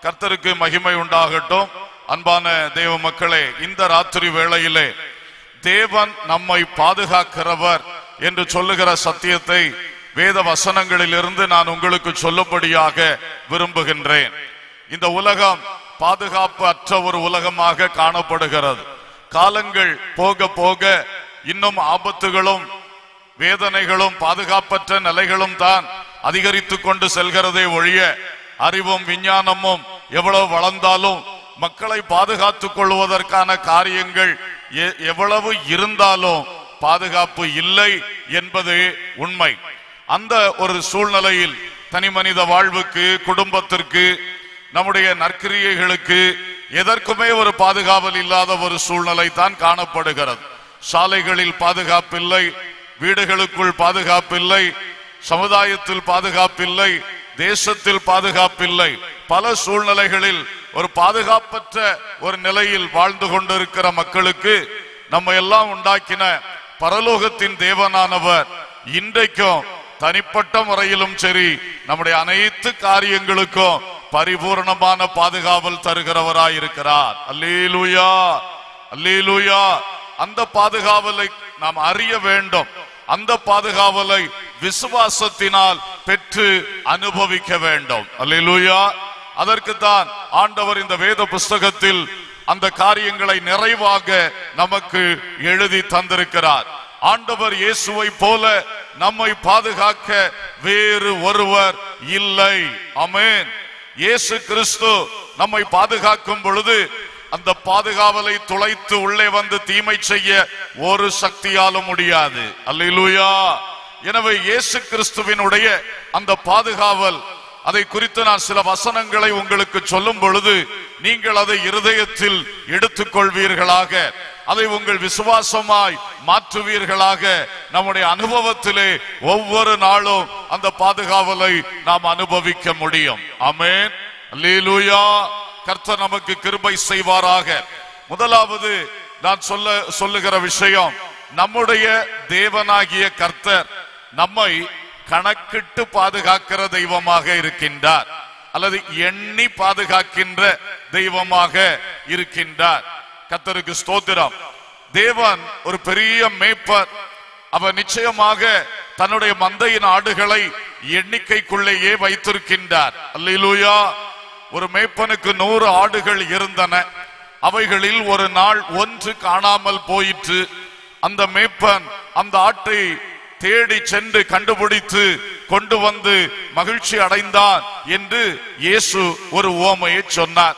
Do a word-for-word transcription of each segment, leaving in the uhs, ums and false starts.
கர்த்தருக்கு மகிமை உண்டாகட்டும். அன்பான தேவ மக்களே, இந்த ராத்திரி வேளையிலே தேவன் நம்மை பாதுகாக்கிறவர் என்று சொல்லுகிற சத்தியத்தை வேத வசனங்களிலிருந்து நான் உங்களுக்கு சொல்லும்படியாக விரும்புகின்றேன். இந்த உலகம் பாதுகாப்பு அற்ற ஒரு உலகமாக காணப்படுகிறது. காலங்கள் போக போக இன்னும் ஆபத்துகளும் வேதனைகளும் பாதுகாப்பற்ற நிலைகளும் தான் அதிகரித்து கொண்டு செல்கிறதே ஒழிய அறிவும் விஞ்ஞானமும் எவ்வளவு வளர்ந்தாலும் மக்களை பாதுகாத்துக் கொள்வதற்கான காரியங்கள் எவ்வளவு இருந்தாலும் பாதுகாப்பு இல்லை என்பது உண்மை. அந்த ஒரு சூழ்நிலையில் தனி மனித வாழ்வுக்கு, குடும்பத்திற்கு, நம்முடைய நற்கிரியைகளுக்கு எதற்குமே ஒரு பாதுகாவல் இல்லாத ஒரு சூழ்நிலை தான் காணப்படுகிறது. சாலைகளில் பாதுகாப்பில்லை, வீடுகளுக்குள் பாதுகாப்பில்லை, சமுதாயத்தில் பாதுகாப்பில்லை, தேசத்தில் பாதுகாப்பில்லை. பல சூழ்நிலைகளில் ஒரு பாதுகாப்பற்ற ஒரு நிலையில் வாழ்ந்து கொண்டிருக்கிற மக்களுக்கு நம்ம எல்லாம் உண்டாக்கின பரலோகத்தின் தேவனானவர் இன்றைக்கும் தனிப்பட்ட முறையிலும் சரி நம்முடைய அனைத்து காரியங்களுக்கும் பரிபூர்ணமான பாதுகாவல் தருகிறவராயிருக்கிறார். அல்லேலூயா, அல்லேலூயா. அந்த பாதுகாவலை நாம் அறிய வேண்டும். அந்த பாதுகாவலை விசுவாசத்தினால் பெற்று அனுபவிக்க வேண்டும். அல்லேலூயா. அதற்குத்தான் ஆண்டவர் இந்த வேத புஸ்தகத்தில் அந்த காரியங்களை நிறைவாக நமக்கு எழுதி தந்திருக்கிறார். ஆண்டவர் இயேசுவை போல நம்மை பாதுகாக்க வேறு ஒருவர் இல்லை. ஆமென். இயேசு கிறிஸ்து நம்மை பாதுகாக்கும் பொழுது அந்த பாதுகாவலை துளைத்து உள்ளே வந்து தீமை செய்ய ஒரு சக்தியாலும் முடியாது. அல்லேலூயா. எனவே இயேசு கிறிஸ்துவினுடைய அந்த பாதுகாவல், அதை குறித்து நான் சில வசனங்களை உங்களுக்கு சொல்லும் பொழுது நீங்கள் அதை இருதயத்தில் எடுத்துக்கொள்வீர்களாக, அதை உங்கள் விசுவாசமாய் மாற்றுவீர்களாக. நம்முடைய அனுபவத்திலே ஒவ்வொரு நாளும் அந்த பாதுகாவலை நாம் அனுபவிக்க முடியும். ஆமென். அல்லேலூயா. கர்த்தர் நமக்கு கிருபை செய்வாராக. முதலாவது நான் சொல்ல சொல்லுகிற விஷயம், நம்முடைய தேவனாகிய கர்த்தர் நம்மை கணக்கிட்டு பாதுகாக்கிற தெய்வமாக இருக்கின்றார், அல்லது எண்ணி பாதுகாக்கின்ற தெய்வமாக இருக்கின்றார். கர்த்தருக்கு ஸ்தோத்திரம். தேவன் ஒரு பெரிய மேய்ப்பர். அவர் நிச்சயமாக தன்னுடைய மந்தையின் ஆடுகளை எண்ணிக்கைக்குள்ளேயே வைத்திருக்கின்றார். அல்லேலூயா. ஒரு மேய்ப்பனுக்கு நூறு ஆடுகள் இருந்தன. அவைகளில் ஒரு நாள் ஒன்று காணாமல் போயிற்று. அந்த மேய்ப்பன் அந்த ஆட்டை தேடி சென்று கண்டுபிடித்து கொண்டு வந்து மகிழ்ச்சி அடைந்தான் என்று இயேசு ஒரு உவமையை சொன்னார்.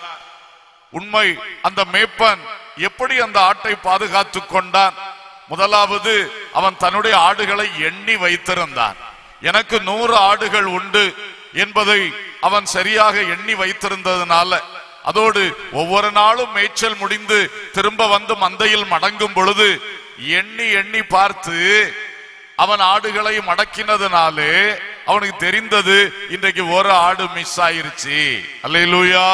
உண்மை. அந்த மேய்ப்பன் எப்படி அந்த ஆட்டை பாதுகாத்து கொண்டான்? முதலாவது, அவன் தன்னுடைய ஆடுகளை எண்ணி வைத்திருந்தான். எனக்கு நூறு ஆடுகள் உண்டு என்பதை அவன் சரியாக எண்ணி வைத்திருந்ததுனால, அதோடு ஒவ்வொரு நாளும் மேய்ச்சல் முடிந்து திரும்ப வந்து மந்தையில் மடங்கும் பொழுது எண்ணி எண்ணி பார்த்து அவன் ஆடுகளை மடக்கினதுனாலே அவனுக்கு தெரிந்தது, இன்றைக்கு ஒரு ஆடு மிஸ் ஆயிருச்சு. அல்லேலூயா.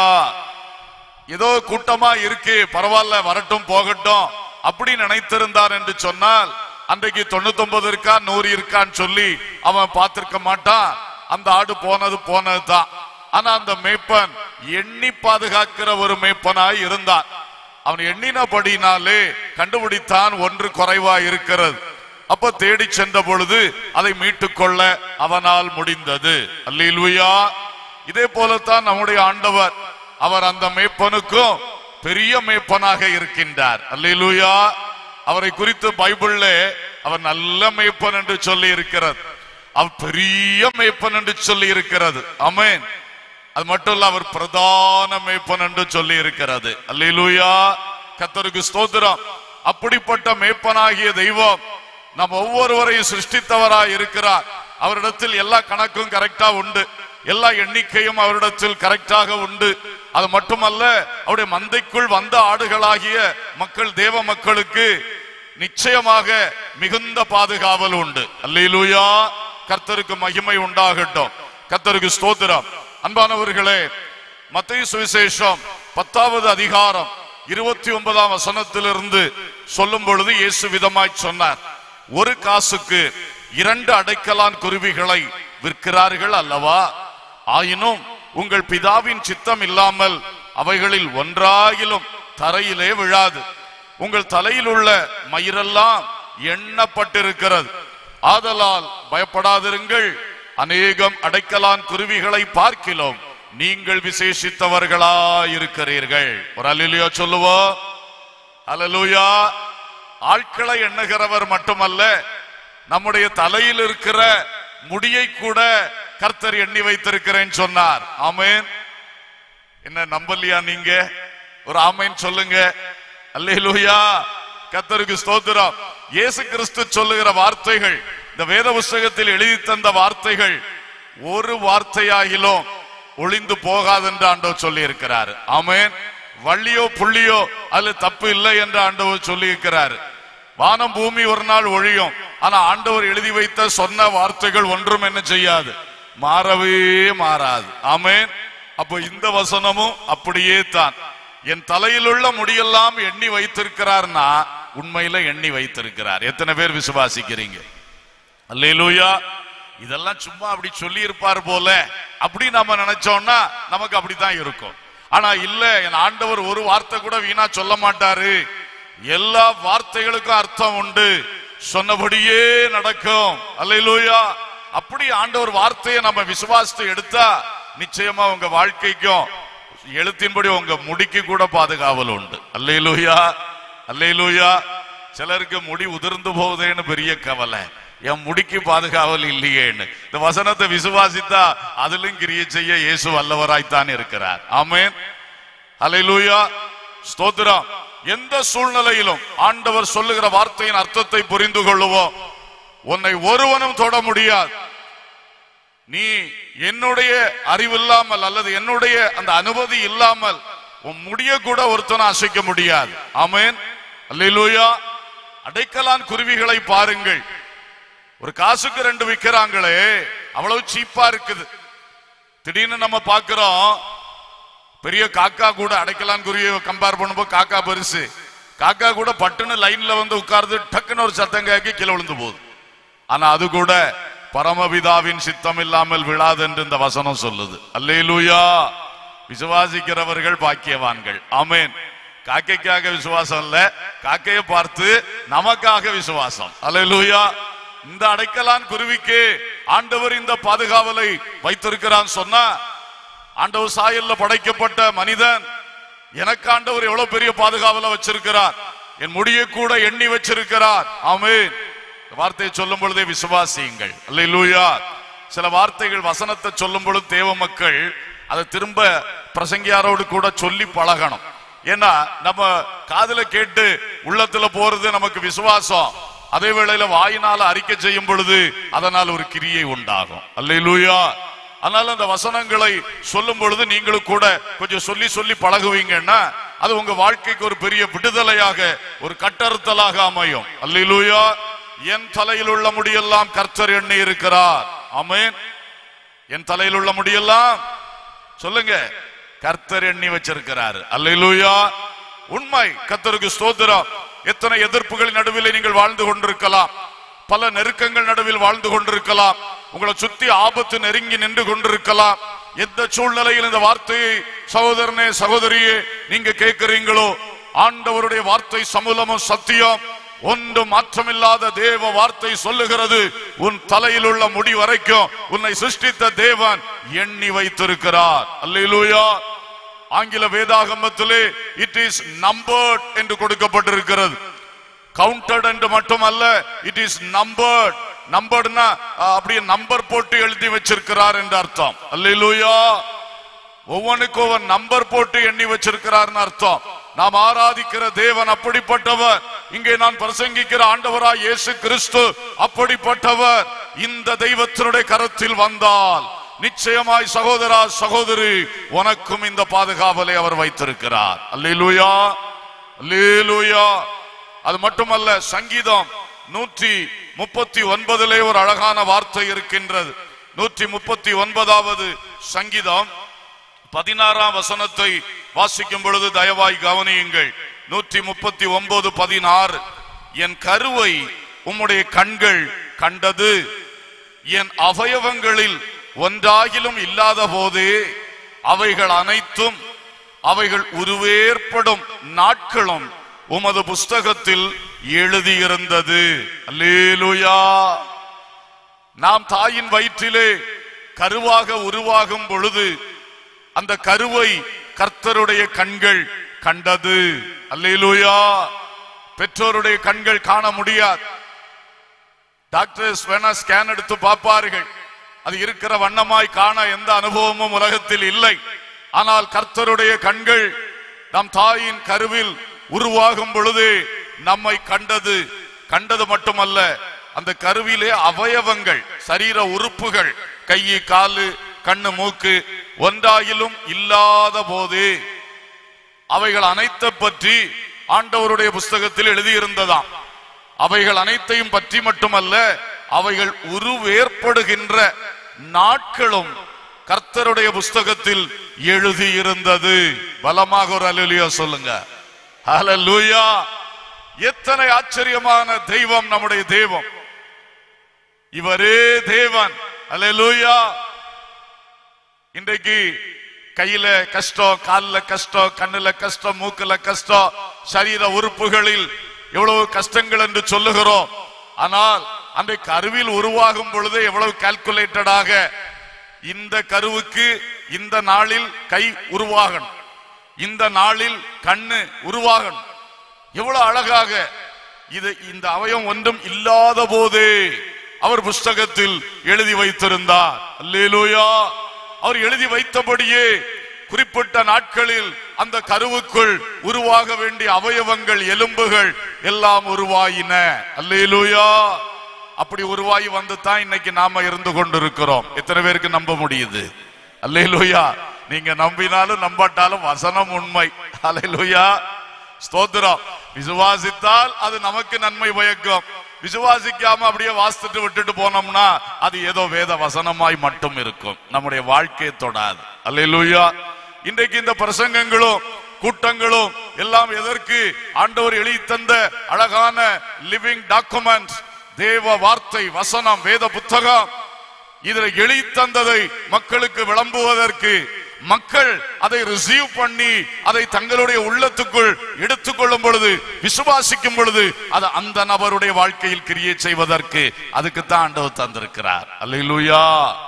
ஏதோ கூட்டமா இருக்கு, பரவாயில்ல, வரட்டும் போகட்டும் அப்படி நினைத்திருந்தான் என்று சொன்னால் அன்றைக்கு தொண்ணூத்தி ஒன்பது இருக்கா நூறு இருக்கான்னு சொல்லி அவன் பார்த்திருக்க மாட்டான். அந்த ஆடு போனது போனதுதான். ஆனா அந்த மேய்ப்பன் எண்ணி பாதுகாக்கிற ஒரு மேய்ப்பனாய் இருந்தான். அவன் எண்ணினபடினாலே கண்டுபிடித்தான் ஒன்று குறைவா இருக்கிறது. அப்ப தேடி சென்ற பொழுது அதை மீட்டுக் கொள்ள அவனால் முடிந்தது. அல்லேலூயா. இதே போலத்தான் நம்முடைய ஆண்டவர், அவர் அந்த மேய்ப்பனுக்கும் பெரிய மேய்ப்பனாக இருக்கின்றார். அல்லேலூயா. அவரை குறித்து பைபிள்ல அவர் நல்ல மேய்ப்பன் என்று சொல்லி இருக்கிறது, அவர் பெரிய மேய்ப்பன் என்று சொல்லி இருக்கிறது. ஆமென். அது மட்டும் இல்ல, அவர் பிரதான மேய்ப்பன் என்று சொல்லி இருக்கிறது. அல்லேலூயா. கர்த்தருக்கு ஸ்தோத்திரம். அப்படிப்பட்ட மேய்ப்பனாகிய தெய்வம் நம் ஒவ்வொருவரையும் சிருஷ்டித்தவராய் இருக்கிறார். அவரிடத்தில் எல்லா கணக்கும் கரெக்டா உண்டு, எல்லா எண்ணிக்கையும் அவரிடத்தில் கரெக்டாக உண்டு. அது மட்டுமல்ல, அவருடைய மந்தைக்குள் வந்த ஆடுகளாகிய மக்கள், தேவ மக்களுக்கு நிச்சயமாக மிகுந்த பாதுகாவல் உண்டு. அல்லேலூயா. கர்த்தருக்கு மகிமை உண்டாகட்டும். கர்த்தருக்கு ஸ்தோத்திரம். அன்பானவர்களே, மத்தேயு சுவிசேஷம் பத்தாவது அதிகாரம் இருபத்தி ஒன்பதாம் வசனத்திலிருந்து சொல்லும் பொழுது இயேசு விதமாய் சொன்னார், ஒரு காசுக்கு இரண்டு அடைக்கலான் குருவிகளை விற்கிறார்கள் அல்லவா? ஆயினும் உங்கள் பிதாவின் சித்தம் இல்லாமல் அவைகளில் ஒன்றாகிலும் தரையிலே விழாது. உங்கள் தலையில் உள்ள மயிரெல்லாம் எண்ணப்பட்டிருக்கிறது. ஆதலால் பயப்படாதிருங்கள். அநேகம் அடைக்கலான் குருவிகளை பார்க்கிலும் நீங்கள் விசேஷித்தவர்களாயிருக்கிறீர்கள். ஒரு அல்லேலூயா சொல்லுவோம். அல்லேலூயா. ஆட்களை எண்ணுகிறவர் மட்டுமல்ல, நம்முடைய தலையில் இருக்கிற முடியை கூட கர்த்தர் எண்ணி வைத்திருக்கிறேன் சொன்னார். ஆமென். என்ன நம்பலையா நீங்க? ஒரு ஆமென் சொல்லுங்க. அல்லேலூயா. கர்த்தருக்கு ஸ்தோத்திரம். இயேசு கிறிஸ்து சொல்லுகிற வார்த்தைகள், இந்த வேத புஸ்தகத்தில் எழுதி தந்த வார்த்தைகள் ஒரு வார்த்தையாகிலும் ஒளிந்து போகாது என்று ஆண்டவர் சொல்லி இருக்கிறார். ஆமென். வள்ளியோ புள்ளியோ அதுல தப்பு இல்லை என்று ஆண்டவர் சொல்லி இருக்கிறார். வானம் பூமி ஒரு நாள் ஒழியும், ஆனா ஆண்டவர் எழுதி வைத்த சொன்ன வார்த்தைகள் ஒன்றும் என்ன செய்யாது, மாறவே மாறாது. ஆமென். அப்போ இந்த வசனமும் அப்படியே தான். என் தலையில் உள்ள முடியெல்லாம் எண்ணி வைத்திருக்கிறார்னா உண்மையில எண்ணி வைத்திருக்கிறார். எத்தனை பேர் விசுவாசிக்கிறீங்க? அல்லேலூயா. இதெல்லாம் சும்மா அப்படி சொல்லி இருப்பார் போல அப்படி நம்ம நினைச்சோம்னா நமக்கு அப்படித்தான் இருக்கும். ஆனா இல்ல, என் ஆண்டவர் ஒரு வார்த்தை கூட வீணா சொல்ல மாட்டாரு. எல்லா வார்த்தைகளுக்கும் அர்த்தம் உண்டு, சொன்னபடியே நடக்கும். அல்லேலூயா. அப்படி ஆண்டவர் வார்த்தையை நம்ம விசுவாசத்தை எடுத்தா நிச்சயமா உங்க வாழ்க்கைக்கும் எழுத்தின்படி உங்க முடிக்கு கூட பாதுகாவல் உண்டு. அல்லேலூயா. அல்லேலூயா. சிலருக்கு முடி உதிர்ந்து போகுதேன்னு பெரிய கவலை, என் முடிக்கு பாதுகாவல் இல்லையேன்னு. இந்த வசனத்தை விசுவாசித்தா அதிலும் கிரியை செய்ய இயேசு வல்லவராய்த்தான் இருக்கிறார். ஆமென். அல்லேலூயா. ஸ்தோத்திரம். எந்த சூழ்நிலையிலும் ஆண்டவர் சொல்லுகிற வார்த்தையின் அர்த்தத்தை புரிந்து கொள்ளுவோம். உன்னை ஒருவனும் தொட முடியாது. நீ என்னுடைய அறிவில்லாமல் அல்லது என்னுடைய அந்த அனுமதி இல்லாமல் உன் முடிய கூட ஒருத்தனை அசைக்க முடியாது. ஆமென். அல்லேலூயா. அடைக்கலான் குருவிகளை பாருங்கள். ஒரு காசுக்கு ரெண்டு விற்கிறாங்களே, அவ்வளவு சீப்பா இருக்குது. திடீர்னு நம்ம பாக்குறோம் பெரிய காக்கா கூட, அடைக்கலான் குருவியை கம்பேர் பண்ணும்போது காக்கா பெருசு, காக்கா கூட பட்டுன்னு லைன்ல வந்து உட்கார்ந்து டக்குன்னு ஒரு சத்தம் கேட்கி கீழே விழுந்து போகுது. ஆனா அது கூட பரமபிதாவின் சித்தம் இல்லாமல் விழாது என்று இந்த வசனம் சொல்லுது. அல்லேலூயா. விசுவாசிக்கிறவர்கள் பாக்கியவான்கள். ஆமென். காக்கைக்காக விசுவாசம் இல்ல, காக்கையை பார்த்து நமக்காக விசுவாசம். அல்லேலூயா. இந்த அடைக்கலான் குருவிக்கு ஆண்டவர் இந்த பாதுகாவலை வைத்திருக்கிறான் சொன்னா, ஆண்டவர் சாயல்ல படைக்கப்பட்ட மனிதன், எனக்கு ஆண்டவர் எவ்வளவு பெரிய பாதுகாவலை வச்சிருக்கிறார், என் முடியை கூட எண்ணி வச்சிருக்கிறார். ஆமென். வார்த்தையை சொல்லும் பொழுதே விசுவாசியுங்கள். அல்லேலூயா. சில வார்த்தைகள் வசனத்தை சொல்லும் பொழுது தேவ மக்கள் அதை திரும்ப பிரசங்கியாரோடு கூட சொல்லி பழகணும். ஏன்னா நம்ம காதுல கேட்டு உள்ளத்துல போறது நமக்கு விசுவாசம். அதே வேளையில வாயினால அறிக்கை செய்யும் பொழுது அதனால் ஒரு கிரியை உண்டாகும். அல்லேலூயா. அதனால அந்த வசனங்களை சொல்லும் பொழுது நீங்களும் கூட கொஞ்சம் சொல்லி சொல்லி பழகுவீங்கன்னா அது உங்க வாழ்க்கைக்கு ஒரு பெரிய விடுதலையாக, ஒரு கட்டறுத்தலாக அமையும். அல்லேலூயா. என் தலையில் உள்ள முடியெல்லாம் கர்த்தர் எண்ணி இருக்கிறார். ஆமென். என் தலையில் உள்ள முடியெல்லாம் சொல்லுங்க, கர்த்தர் எண்ணி வச்சிருக்கிறார். அல்லேலூயா. உண்மை. கர்த்தருக்கு ஸ்தோத்திரம். எத்தனை எதிர்ப்புகளின் நடுவில் நீங்கள் வாழ்ந்து கொண்டிருக்கலாம், பல நெருக்கங்கள் நடுவில் வாழ்ந்து கொண்டிருக்கலாம், உங்களை சுத்தி ஆபத்து நெருங்கி நின்று கொண்டிருக்கலாம். எந்த சூழ்நிலையில் இந்த வார்த்தையை சகோதரனே சகோதரியே நீங்க கேட்கிறீங்களோ, ஆண்டவருடைய வார்த்தை சமூலமும் சத்தியம், ஒன்று மாற்றமில்லாத தேவ வார்த்தை சொல்லுகிறது, உன் தலையில் உள்ள முடி வரைக்கும் உன்னை சிருஷ்டித்த தேவன் எண்ணி வைத்திருக்கிறார். அல்லேலூயா. ஆங்கில வேதாகமத்திலே இட் இஸ் நம்பர்ட் என்று கொடுக்கப்பட்டிருக்கிறது. கவுண்டட் என்று மட்டுமல்ல, இட் இஸ் நம்பர்ட். நம்பர்ட்னா அப்படியே நம்பர் போட்டு எழுதி வச்சிருக்கிறார் என்று அர்த்தம். அல்லேலூயா. ஒவ்வொன்றுக்கும் ஒவ்வொரு நம்பர் போட்டு எண்ணி வச்சிருக்கிறார் அர்த்தம். நாம் ஆராதிக்கிற தேவன் அப்படிப்பட்டவர். இங்கே நான் பிரசங்கிக்கிற ஆண்டவராய் இயேசு கிறிஸ்து அப்படிப்பட்டவர். இந்த தெய்வத்தினுடைய கரத்தில் வந்தால் நிச்சயமாய் சகோதரா சகோதரி உனக்கும் இந்த பாதுகாவலை அவர் வைத்திருக்கிறார். அல்லேலூயா. அல்லேலூயா. அது மட்டுமல்ல, சங்கீதம் நூற்றி முப்பத்தி ஒன்பதிலே ஒரு அழகான வார்த்தை இருக்கின்றது. நூற்றி முப்பத்தி ஒன்பதாவது சங்கீதம் பதினாறாம் வசனத்தை வாசிக்கும் பொழுது தயவாய் கவனியுங்கள். நூற்றி முப்பத்தி ஒன்பது பதினாறு. என் கருவை உம்முடைய கண்கள் கண்டது, என் அவயவங்களில் ஒன்றாகிலும் இல்லாத போதே அவைகள் அனைத்தும் அவைகள் உருவேற்படும் நாட்களும் உமது புஸ்தகத்தில் எழுதியிருந்தது. அல்லேலூயா. நாம் தாயின் வயிற்றிலே கருவாக உருவாகும் பொழுது அந்த கருவை கர்த்தருடைய கண்கள் கண்டது. அல்லேலூயா. பெற்றோருடைய கண்கள் காண முடியாது. டாக்டர்ஸ் வேணா ஸ்கேன் எடுத்து பார்ப்பார்கள், அது இருக்கிற வண்ணமாய் காண எந்த அனுபவமும் உலகத்தில் இல்லை. ஆனால் கர்த்தருடைய கண்கள் நம் தாயின் கருவில் உருவாகும் பொழுது நம்மை கண்டது. கண்டது மட்டுமல்ல, அந்த கருவிலே அவயவங்கள், சரீர உறுப்புகள், கை, காலு, கண்ணு, மூக்கு ஒன்றாயிலும் இல்லாத போது அவைகள் அனைத்தை பற்றி ஆண்டவருடைய புஸ்தகத்தில் எழுதியிருந்ததாம். அவைகள் அனைத்தையும் பற்றி மட்டுமல்ல, அவைகள் உருவேற்படுகின்ற நாட்களும் கர்த்தருடைய புஸ்தகத்தில் எழுதியிருந்தது. பலமாக ஒரு அல்லேலூயா சொல்லுங்க. அல்லேலூயா. எத்தனை ஆச்சரியமான தெய்வம் நம்முடைய தெய்வம். இவரே தேவன். அல்லேலூயா. இன்றைக்கு கையில கஷ்டம், காலில கஷ்டம், கண்ணுல கஷ்டம், மூக்குல கஷ்டம், சரீர உறுப்புகளில் எவ்வளவு கஷ்டங்கள் என்று சொல்லுகிறோம். ஆனால் அன்றைக்கு கருவில் உருவாகும் பொழுது எவ்வளவு கால்குலேட்டடாக இந்த கருவுக்கு இந்த நாளில் கை உருவாகணும், இந்த நாளில் கண்ணு உருவாகணும், எவ்வளவு அழகாக இது இந்த அவயம் ஒன்றும் இல்லாத போதே அவர் புஸ்தகத்தில் எழுதி வைத்திருந்தார். அல்லேலூயா. அவர் எழுதி வைத்தபடியே குறிப்பிட்ட நாட்களில் அந்த கருவுக்குள் உருவாக வேண்டிய அவயவங்கள், எலும்புகள் எல்லாம் உருவாயின. அல்லேலூயா. அப்படி உருவாகி வந்து தான் இன்னைக்கு நாம இருந்து கொண்டிருக்கிறோம். எத்தனை பேருக்கு நம்ப முடியுது? அல்லேலூயா. நீங்க நம்பினாலும் நம்பாட்டாலும் வசனம் உண்மை. அல்லேலூயா. ஸ்தோத்திரம். விசுவாசித்தால் அது நமக்கு நன்மை பயக்கும். விசுவாசிக்காம அப்படியே வாசித்துட்டு விட்டுட்டு போனோம்னா அது ஏதோ வேத வசனமாய் மட்டும் இருக்கும், நம்முடைய வாழ்க்கையை தொடாது. அல்லேலூயா. இன்றைக்கு இந்த பிரசங்கங்களும் கூட்டங்களும் எல்லாம் எதற்கு? ஆண்டவர் எழுதி தந்த அழகான லிவிங் டாக்குமெண்ட், தேவ வார்த்தை, வசனம், வேத புத்தகம். இதில் எழுதி தந்ததை மக்களுக்கு விளம்புவதற்கு, மக்கள் அதை ரிசீவ் பண்ணி அதை தங்களுடைய உள்ளத்துக்குள் எடுத்துக்கொள்ளும் பொழுது, விசுவாசிக்கும் பொழுது அது அந்த நபருடைய வாழ்க்கையில் கிரியை செய்வதற்கு, அதுக்குத்தான் ஆண்டவர் தந்திருக்கிறார். அல்லேலூயா.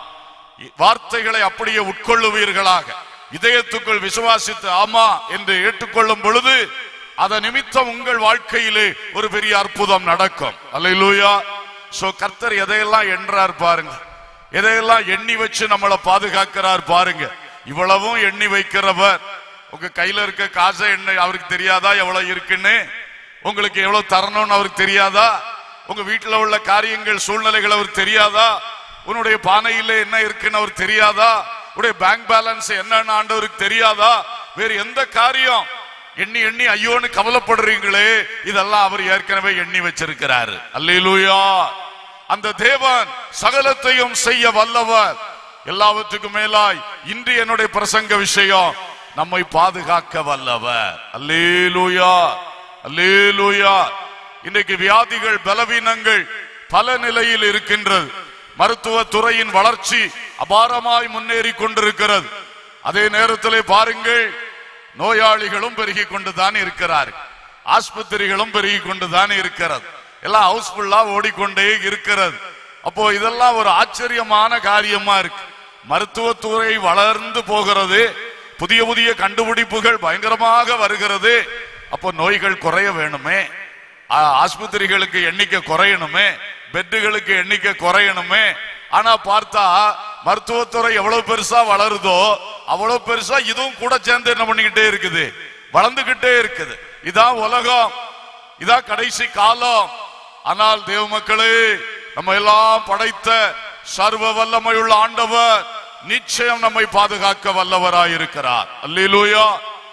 வார்த்தைகளை அப்படியே உட்கொள்ளுவீர்களாக, இதயத்துக்குள் விசுவாசித்து ஆமா என்று ஏற்றுக்கொள்ளும் பொழுது அத நிமித்தம் உங்கள் வாழ்க்கையிலே ஒரு பெரிய அற்புதம் நடக்கும். அல்லேலூயா. சோ கர்த்தர் எதையெல்லாம் எண்றார் பாருங்க, எதையெல்லாம் எண்ணி வச்சு நம்மளை பாதுகாக்கிறார் பாருங்க. இவ்வளவும் எண்ணி வைக்கிறவர். உங்க கையில இருக்க காசை எண்ண அவருக்கு தெரியாதா எவ்வளவு இருக்குன்னு? உங்களுக்கு எவ்வளவு தரணும்னு அவருக்கு தெரியாதா? உங்க வீட்டுல உள்ள காரியங்கள், சூழ்நிலைகள் அவருக்கு தெரியாதா? உன்னுடைய பானையில என்ன இருக்குன்னு அவருக்கு தெரியாதா? உடைய பேங்க் பேலன்ஸ் என்னன்னு ஆண்டவருக்கு தெரியாதா? வேறு எந்த காரியம் எண்ணி எண்ணி ஐயோன்னு கவலைப்படுறீங்களே, இதெல்லாம் அவர் ஏற்கனவே எண்ணி வச்சிருக்கிறாரு. அல்லேலூயா. அந்த தேவன் சகலத்தையும் செய்ய வல்லவர். எல்லாவற்றுக்கும் மேலாய் இன்று என்னுடைய பிரசங்க விஷயம், நம்மை பாதுகாக்க வல்லவர். அல்லேலூயா. அல்லேலூயா. இன்றைக்கு வியாதிகள், பலவீனங்கள் பல நிலையில் இருக்கின்றது. மருத்துவ துறையின் வளர்ச்சி அபாரமாய் முன்னேறி கொண்டிருக்கிறது. அதே நேரத்திலே பாருங்கள், நோயாளிகளும் பெருகி கொண்டுதான் இருக்கிறார்கள், ஆஸ்பத்திரிகளும் பெருகி கொண்டுதான் இருக்கிறது, எல்லாம் ஹவுஸ்ஃபுல்லா ஓடிக்கொண்டே இருக்கிறது. அப்போ இதெல்லாம் ஒரு ஆச்சரியமான காரியமா இருக்கு. மருத்துவத்துறை வளர்ந்து போகிறது, புதிய புதிய கண்டுபிடிப்புகள் பயங்கரமாக வருகிறது. அப்போ நோய்கள் குறைய வேணுமே, ஆஸ்பத்திரிகளுக்கு எண்ணிக்கை குறையணுமே, பெட்டுகளுக்கு எண்ணிக்கை குறையணுமே. ஆனா பார்த்தா மருத்துவத்துறை எவ்வளவு பெருசா வளருதோ அவ்வளவு பெருசா இதுவும் கூட சேர்ந்து என்ன பண்ணிக்கிட்டே இருக்குது, வளர்ந்துகிட்டே இருக்குது. இதான் உலகம், இதான் கடைசி காலம். ஆனால் தேவ மக்களே, நம்ம எல்லாம் படைத்த சர்வ வல்லமையுள்ள ஆண்டவர் நிச்சயம் நம்மை பாதுகாக்க வல்லவராயிருக்கிறார். அல்லேலூயா.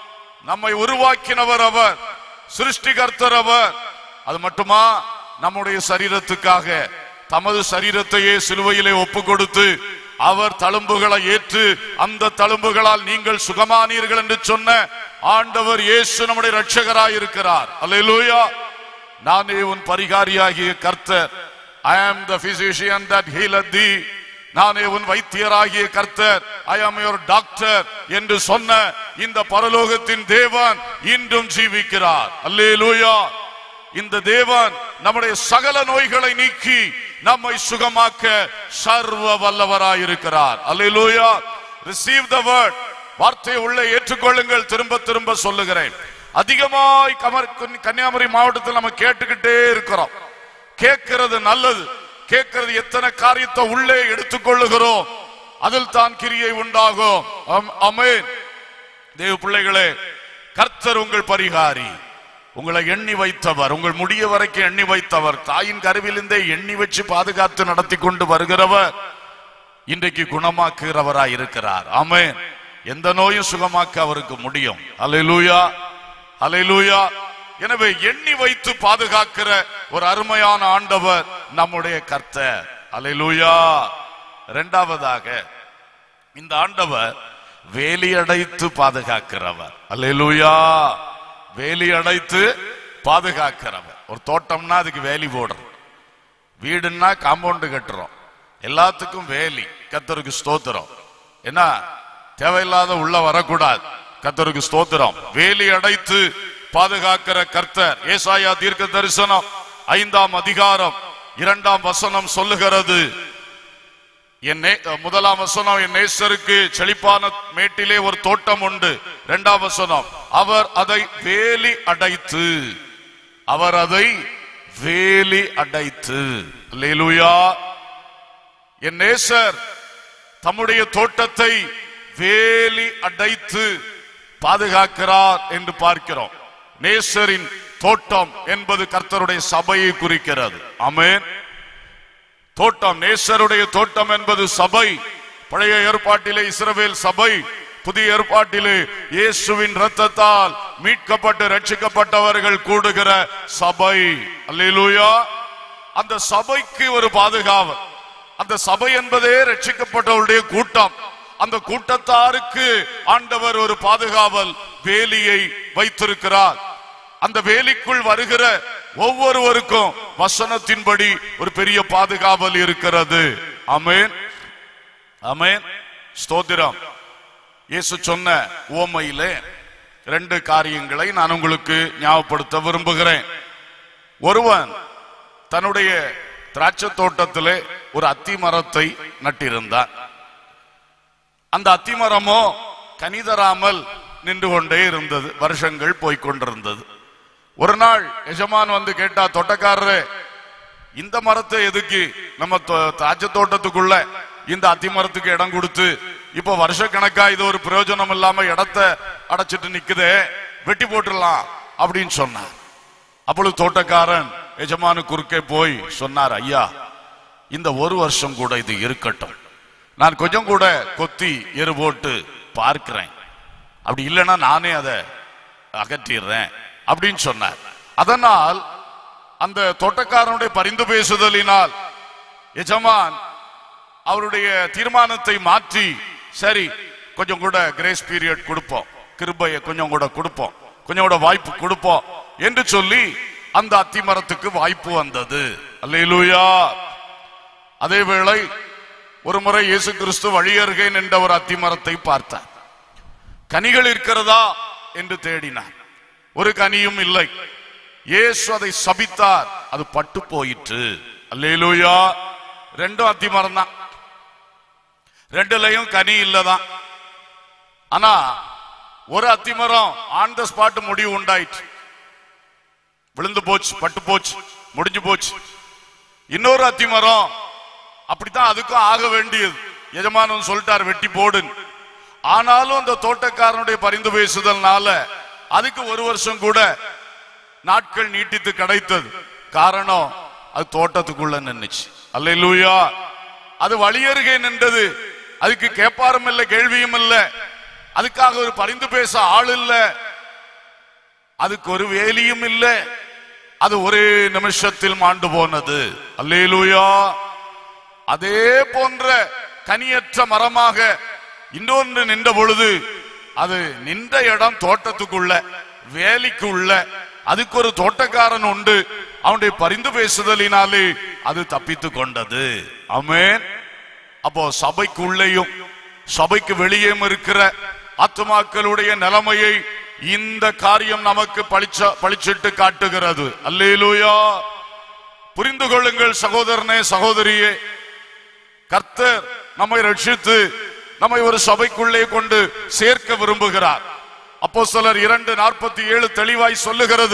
நம்மை உருவாக்கினவர் அவர், சிருஷ்டிகர்த்தர் அவர். அது மட்டுமா, நம்முடைய சரீரத்துக்காக தமது சரீரத்தையே சிலுவையிலே ஒப்பு கொடுத்து அவர் தழும்புகளை ஏற்று அந்த தழும்புகளால் நீங்கள் சுகமானீர்கள் என்று சொன்ன ஆண்டவர் இயேசு நம்முடைய இரட்சகராயிருக்கிறார். அல்லேலூயா. நானே உன் பரிகாரியாகிய கர்த்தர். I am the physician that healeth thee. நானே உன் வைத்தியராகிய கர்த்தர், ஐ ஆம் யுவர் டாக்டர் என்று சொன்ன இந்த பரலோகத்தின் தேவன் இன்றும் ஜீவிக்கிறார். அல்லேலூயா. இந்த தேவன் நம்முடைய சகல நோய்களை நீக்கி நம்மை சுகமாக்க சர்வ வல்லவராயிருக்கிறார். அல்லேலூயா. Receive the word. வார்த்தையை உள்ளே ஏற்றுக்கொள்ளுங்கள். திரும்ப திரும்ப சொல்லுகிறேன். அதிகமாய் கன்னியாகுமரி மாவட்டத்தில் நம்ம கேட்டுக்கிட்டே இருக்கிறோம். கேட்கிறது நல்லது. கேட்கிறது எத்தனை காரியத்தை உள்ளே எடுத்துக்கொள்ளுகிறோம், அதில் தான் கிரியை உண்டாகும். ஆமென். தேவ பிள்ளைகளே, கர்த்தர் உங்கள் பரிகாரி. உங்களை எண்ணி வைத்தவர், உங்கள் முடிய வரைக்கும் எண்ணி வைத்தவர், தாயின் கருவிலிருந்தே எண்ணி வச்சு பாதுகாத்து நடத்தி கொண்டு வருகிறவர் இன்றைக்கு குணமாக்குகிறவராய் இருக்கிறார். ஆமென். எந்த நோயும் சுகமாக்க அவருக்கு முடியும். அல்லேலூயா, அல்லேலூயா. எனவே எண்ணி வைத்து பாதுகாக்கிற ஒரு அருமையான ஆண்டவர் நம்முடைய கர்த்தர். அல்லேலூயா. இரண்டாவதாக, இந்த ஆண்டவர் வேலி அடைத்து பாதுகாக்கிறவர். அல்லேலூயா. வேலி அடைத்து பாதுகாக்கிறவர். ஒரு தோட்டம்னா அதுக்கு வேலி போடுறோம், வீடுன்னா காம்பவுண்ட் கட்டுறோம், எல்லாத்துக்கும் வேலி. கர்த்தருக்கு ஸ்தோத்திரம். என்ன தேவையில்லாத உள்ள வரக்கூடாது. கர்த்தருக்கு ஸ்தோத்திரம். வேலி அடைத்து பாதுகாக்கிற கர்த்தர். ஏசாயா தீர்க்க தரிசனம் ஐந்தாம் அதிகாரம் இரண்டாம் வசனம் சொல்லுகிறது. முதலாம் வசனம், என் நேசருக்கு செழிப்பான மேட்டிலே ஒரு தோட்டம் உண்டு. இரண்டாம் வசனம், அவர் அதை வேலி அடைத்து, அவர் அதை வேலி அடைத்து. அல்லேலூயா. என் நேசர் தம்முடைய தோட்டத்தை வேலி அடைத்து பாதுகாக்கிறார் என்று பார்க்கிறோம். நேசரின் தோட்டம் என்பது கர்த்தருடைய சபையை குறிக்கிறது. ஆமென். தோட்டம், நேசருடைய தோட்டம் என்பது சபை. பழைய ஏற்பாட்டிலே இஸ்ரவேல் சபை, புதிய ஏற்பாட்டிலே இயேசுவின் இரத்தத்தால் மீட்கப்பட்டு ரட்சிக்கப்பட்டவர்கள் கூடுகிற சபை. அல்லேலூயா. அந்த சபைக்கு ஒரு பாதுகாவல். அந்த சபை என்பதே ரட்சிக்கப்பட்டவருடைய கூட்டம். அந்த கூட்டத்தாருக்கு ஆண்டவர் ஒரு பாதுகாவல் வேலியை வைத்திருக்கிறார். அந்த வேலிக்குள் வருகிற ஒவ்வொருவருக்கும் வசனத்தின்படி ஒரு பெரிய பாதுகாவல் இருக்கிறது. ஆமென், ஆமென், ஸ்தோத்திரம். இயேசு சொன்ன உவமையிலே ரெண்டு காரியங்களை நான் உங்களுக்கு ஞாபகப்படுத்த விரும்புகிறேன். ஒருவன் தன்னுடைய திராட்சை தோட்டத்திலே ஒரு அத்தி மரத்தை நட்டிருந்தான். அந்த அத்திமரமோ கனிதராமல் நின்று கொண்டே இருந்தது. வருஷங்கள் போய்கொண்டிருந்தது. ஒரு நாள் எஜமான் வந்து கேட்டா, தோட்டக்காரரே, இந்த மரத்தை எதுக்கு நம்ம திராட்சை தோட்டத்துக்குள்ள இந்த அத்திமரத்துக்கு இடம் கொடுத்து இப்ப வருஷ கணக்கா இது ஒரு பிரயோஜனம் இல்லாம இடத்தை அடைச்சிட்டு நிக்குதே, வெட்டி போட்டுடலாம் அப்படின்னு சொன்னார். அப்பொழுது தோட்டக்காரன் எஜமானு குறுக்கே போய் சொன்னார், ஐயா, இந்த ஒரு வருஷம் கூட இது இருக்கட்டும், நான் கொஞ்சம் கூட கொத்தி எரு போட்டு பார்க்கிறேன், அப்படி இல்லைன்னா நானே அதை அகற்றிடுறேன் அப்படின்னு சொன்னார். அதனால் அந்த தோட்டக்காரனுடைய பரிந்து பேசுதலினால் எஜமான் அவருடைய தீர்மானத்தை மாற்றி, சரி கொஞ்சம் கூட கிரேஸ் பீரியட் கொடுப்போம், கிருபையை கொஞ்சம் கூட கொடுப்போம், கொஞ்சம் கூட வாய்ப்பு கொடுப்போம் என்று சொல்லி அந்த அத்திமரத்துக்கு வாய்ப்பு வந்தது. அல்லேலூயா. அதே வேளை ஒரு முறை இயேசு கிறிஸ்து வழியருகே நின்ற ஒரு அத்திமரத்தை பார்த்தார். கனிகள் இருக்கிறதா என்று தேடினார். ஒரு கனியும் இல்லை. இயேசு அதை சபித்தார். அது பட்டு போயிற்று. அல்லேலூயா. ரெண்டும் அத்திமரம் தான், ரெண்டுலயும் கனி இல்லதான். ஆனா ஒரு அத்திமரம் ஆன் த ஸ்பாட் முடிவு உண்டாயிற்று, விழுந்து போச்சு, பட்டு போச்சு, முடிஞ்சு போச்சு. இன்னொரு அத்திமரம் அப்படித்தான், அதுக்கும் ஆக வேண்டியது. எஜமானன் சொல்லிட்டார் வெட்டி போடு. ஆனாலும் அந்த தோட்டக்காரனுடைய பரிந்து பேசுதல்னால அதுக்கு ஒரு வருஷம் கூட நாட்கள் நீட்டித்து கிடைத்தது. காரணம், அது தோட்டத்துக்குள்ள நின்னுச்சு. அல்லேலூயா. அது வழியருகே நின்றது. அதுக்கு கேட்பாரும் இல்லை, கேள்வியும் இல்லை. அதுக்காக ஒரு பரிந்து பேச ஆள் இல்லை, அதுக்கு ஒரு வேலியும் இல்லை. அது ஒரே நிமிஷத்தில் மாண்டு போனது. அல்லேலூயா. அதே போன்ற கனியற்ற மரமாக இன்னொன்று நின்ற பொழுது, அது நின்ற இடம் தோட்டத்துக்குள்ள, வேலிக்கு உள்ள. அதுக்கு ஒரு தோட்டக்காரன் உண்டு. அவனுடைய பரிந்து பேசுதலினாலே அது தப்பித்து கொண்டது. ஆமென். அப்போ சபைக்குள்ளேயும் சபைக்கு வெளியேயும் இருக்கிற ஆத்துமாக்களுடைய நிலைமையை இந்த காரியம் நமக்கு பளிச்ச பளிச்சிட்டு காட்டுகிறது. அல்லேலூயா. புரிந்து கொள்ளுங்கள் சகோதரனே, சகோதரியே, கர்த்தர் நம்மை ரட்சித்து நம்மை ஒரு சபைக்குள்ளே கொண்டு சேர்க்க விரும்புகிறார். அப்போஸ்தலர் இரண்டு நாற்பத்தி ஏழு தெளிவாய் சொல்லுகிறது,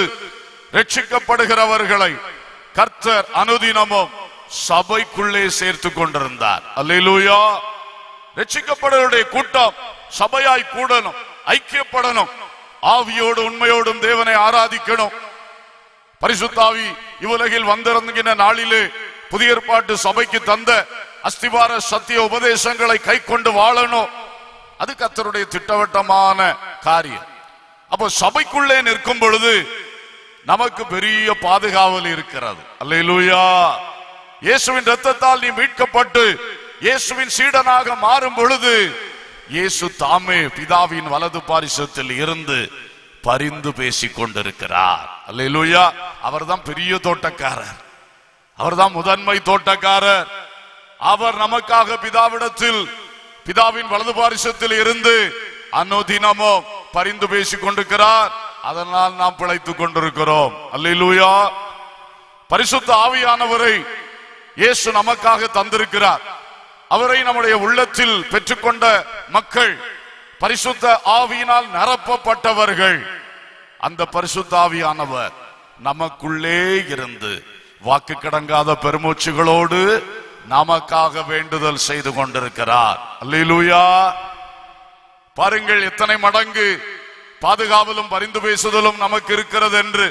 ரட்சிக்கப்படுகிறவர்களை கர்த்தர் அனுதினமும் சபைக்குள்ளே சேர்த்து கொண்டிருந்தார். அல்லேலூயா. ரட்சிக்கப்படுவருடைய கூட்டம் சபையாய் கூடணும், ஐக்கியப்படணும், ஆவியோடு உண்மையோடும் தேவனை ஆராதிக்கணும். பரிசுத்த ஆவி இவ்வுலகில் வந்திருந்த நாளிலே புதிய ஏற்பாட்டு சபைக்கு தந்த அஸ்திவார சத்திய உபதேசங்களை கை கொண்டு வாழணும். அது கர்த்தருடைய திட்டவட்டமான காரியம். அப்போ சபைக்குள்ளே நிற்கும் பொழுது நமக்கு பெரிய பாதுகாவல் இருக்கிறது. அல்லேலூயா. இயேசுவின் இரத்தத்தால் நீ மீட்கப்பட்டு இயேசுவின் சீடனாக மாறும் பொழுது இயேசு தாமே பிதாவின் வலது பாரிசத்தில் இருந்து பரிந்து பேசிக் கொண்டிருக்கிறார். அல்லேலூயா. அவர்தான் பெரிய தோட்டக்காரர், அவர்தான் முதன்மை தோட்டக்காரர். அவர் நமக்காக பிதாவிடத்தில் பிதாவின் வலது பாரிசத்தில் இருந்து அனுதினமும் பரிந்து பேசிக் கொண்டிருக்கிறார். அதனால் நாம் பிழைத்துக் கொண்டிருக்கிறோம். அல்லேலூயா. பரிசுத்த ஆவியானவரை இயேசு நமக்காக தந்திருக்கிறார். அவரை நம்முடைய உள்ளத்தில் பெற்றுக்கொண்ட மக்கள் பரிசுத்த ஆவியினால் நிரப்பப்பட்டவர்கள். அந்த பரிசுத்த ஆவியானவர் நமக்குள்ளே இருந்து வாக்கு கடங்காத பெருமூச்சுகளோடு நமக்காக வேண்டுதல் செய்து கொண்டிருக்கிறார். அல்லேலூயா. பாருங்கள் எத்தனை மடங்கு பாதுகாவலும் பரிந்து பேசுதலும் நமக்கு இருக்கிறது என்று.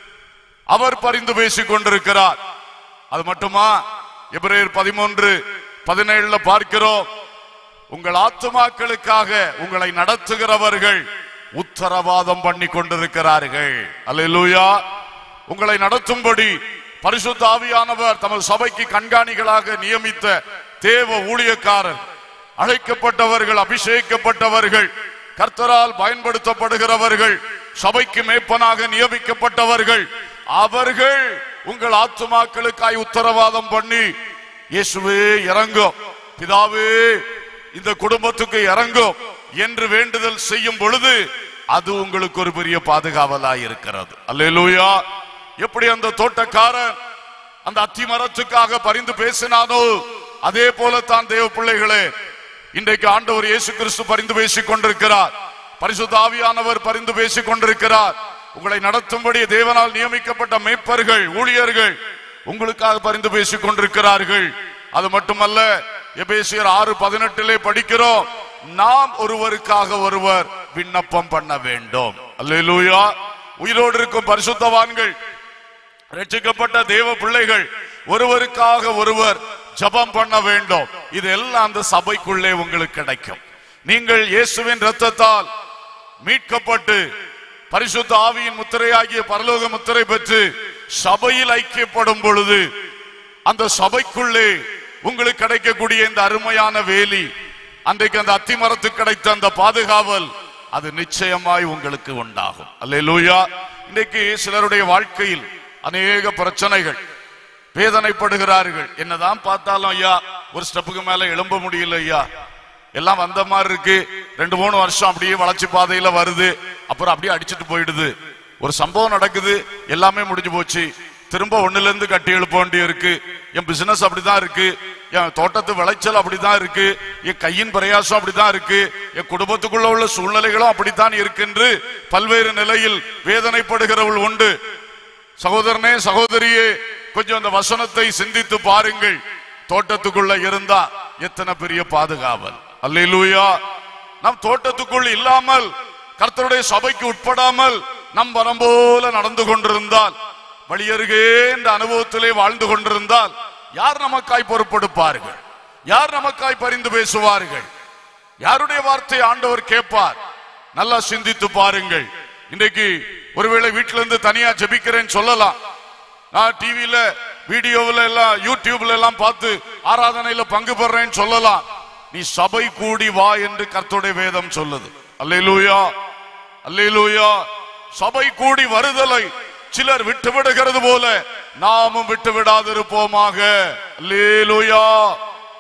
அவர் பரிந்து பேசிக் கொண்டிருக்கிறார். அது மட்டுமா, எபிரேயர் பதிமூன்று பதினேழுல பார்க்கிறோம், உங்கள் ஆத்துமாக்களுக்காக உங்களை நடத்துகிறவர்கள் உத்தரவாதம் பண்ணி கொண்டிருக்கிறார்கள். அல்லேலூயா. உங்களை நடத்தும்படி பரிசுத்த ஆவியானவர் தமது சபைக்கு கண்காணிகளாக நியமித்த தேவ ஊழியக்காரர், அழைக்கப்பட்டவர்கள், அபிஷேகிக்கப்பட்டவர்கள், கர்த்தரால் பயன்படுத்தப்படுகிறவர்கள், சபைக்கு மேய்ப்பனாக நியமிக்கப்பட்டவர்கள், அவர்கள் உங்கள் ஆத்துமாக்களுக்காய் உத்தரவாதம் பண்ணி இயேசுவே இறங்கும், பிதாவே இந்த குடும்பத்துக்கு இறங்கும் என்று வேண்டுதல் செய்யும் பொழுது அது உங்களுக்கு ஒரு பெரிய பாதுகாவலாய் இருக்கிறது. அல்லேலூயா. எப்படி அந்த தோட்டக்காரன் அந்த அத்தி மரத்துக்காக பரிந்து பேசினானோ அதே போலத்தான் தேவ பிள்ளைகளே இன்றைக்கு ஆண்டவர் இயேசு கிறிஸ்து பரிந்து பேசிக் கொண்டிருக்கிறார். பரிசுத்த ஆவியானவர் பரிந்து பேசிக் கொண்டிருக்கிறார். உங்களை நடத்தும்படி தேவனால் நியமிக்கப்பட்ட மேய்ப்பர்கள், ஊழியர்கள் உங்களுக்காக பரிந்து பேசிக் கொண்டிருக்கிறார்கள். அது மட்டுமல்ல, எபேசியர் ஆறு பதினெட்டிலே படிக்கிறோம், நாம் ஒருவருக்காக ஒருவர் விண்ணப்பம் பண்ண வேண்டும். அல்லேலூயா. உயிரோடு இருக்கும் பரிசுத்தவான்கள், ரட்சிக்கப்பட்ட தேவ பிள்ளைகள் ஒருவருக்காக ஒருவர் ஜெபம் பண்ண வேண்டும். இதெல்லாம் அந்த சபைக்குள்ளே உங்களுக்கு கிடைக்கும். நீங்கள் இயேசுவின் இரத்தத்தால் மீட்கப்பட்டு பரிசுத்த ஆவியின் முத்திரையாகிய பரலோக முத்திரை பெற்று சபையில் ஐக்கியப்படும் பொழுது அந்த சபைக்குள்ளே உங்களுக்கு கிடைக்கக்கூடிய இந்த அருமையான வேலி, அன்றைக்கு அந்த அத்தி மரத்துக்கு கிடைத்த அந்த பாதுகாவல், அது நிச்சயமாய் உங்களுக்கு உண்டாகும். அல்லேலூயா. இன்னைக்கு சிலருடைய வாழ்க்கையில் அநேக பிரச்சனைகள், வேதனைப்படுகிறார்கள். என்னதான் பார்த்தாலும் ஐயா ஒரு ஸ்டெப்புக்கு மேல எழும்ப முடியல ஐயா, எல்லாம் வந்த மாதிரி இருக்கு, ரெண்டு மூணு வருஷம் அப்படியே வளர்ச்சி பாதையில வருது, அப்புறம் அப்படியே அடிச்சுட்டு போயிடுது. ஒரு சம்பவம் நடக்குது, எல்லாமே முடிஞ்சு போச்சு, திரும்ப ஒண்ணுல இருந்து கட்டி எழுப்ப வேண்டி இருக்கு. என் பிசினஸ் அப்படிதான் இருக்கு, என் தோட்டத்து விளைச்சல் அப்படிதான் இருக்கு, என் கையின் பிரயாசம் அப்படிதான் இருக்கு, என் குடும்பத்துக்குள்ள உள்ள சூழ்நிலைகளும் அப்படித்தான் இருக்கு. பல்வேறு நிலையில் வேதனைப்படுகிறவள் உண்டு. சகோதரனே, சகோதரியே, கொஞ்சம் அந்த வசனத்தை சிந்தித்து பாருங்கள். தோட்டத்துக்குள்ள இருந்தா எத்தனை பெரிய பாதுகாவல். அல்லேலூயா. நம் தோட்டத்துக்குள் இல்லாமல், கர்த்தருடைய சபைக்கு உட்படாமல் நம் வரம் போல நடந்து கொண்டிருந்தால், வழியருகே இந்த அனுபவத்திலே வாழ்ந்து கொண்டிருந்தால், யார் நமக்காய் பொறுப்பெடுப்பார்கள்? யார் நமக்காய் பரிந்து பேசுவார்கள்? யாருடைய வார்த்தை ஆண்டவர் கேட்பார்? நல்லா சிந்தித்து பாருங்கள். இன்றைக்கு ஒருவேளை வீட்டில இருந்து தனியா ஜெபிக்கிறேன்னு சொல்லலாம். நான் டிவியில, வீடியோவில் எல்லாம், யூடியூப்ல எல்லாம் பார்த்து ஆராதனையில பங்கு பெறேன்னு சொல்லலாம். நீ சபை கூடி வா என்று கர்த்தருடைய வேதம் சொல்லுது. அல்லேலூயா, அல்லேலூயா. சபை கூடி வருதலை சிலர் விட்டு விடுகிறது போல நாமும் விட்டு விடாதிருப்போமாக. அல்லேலூயா.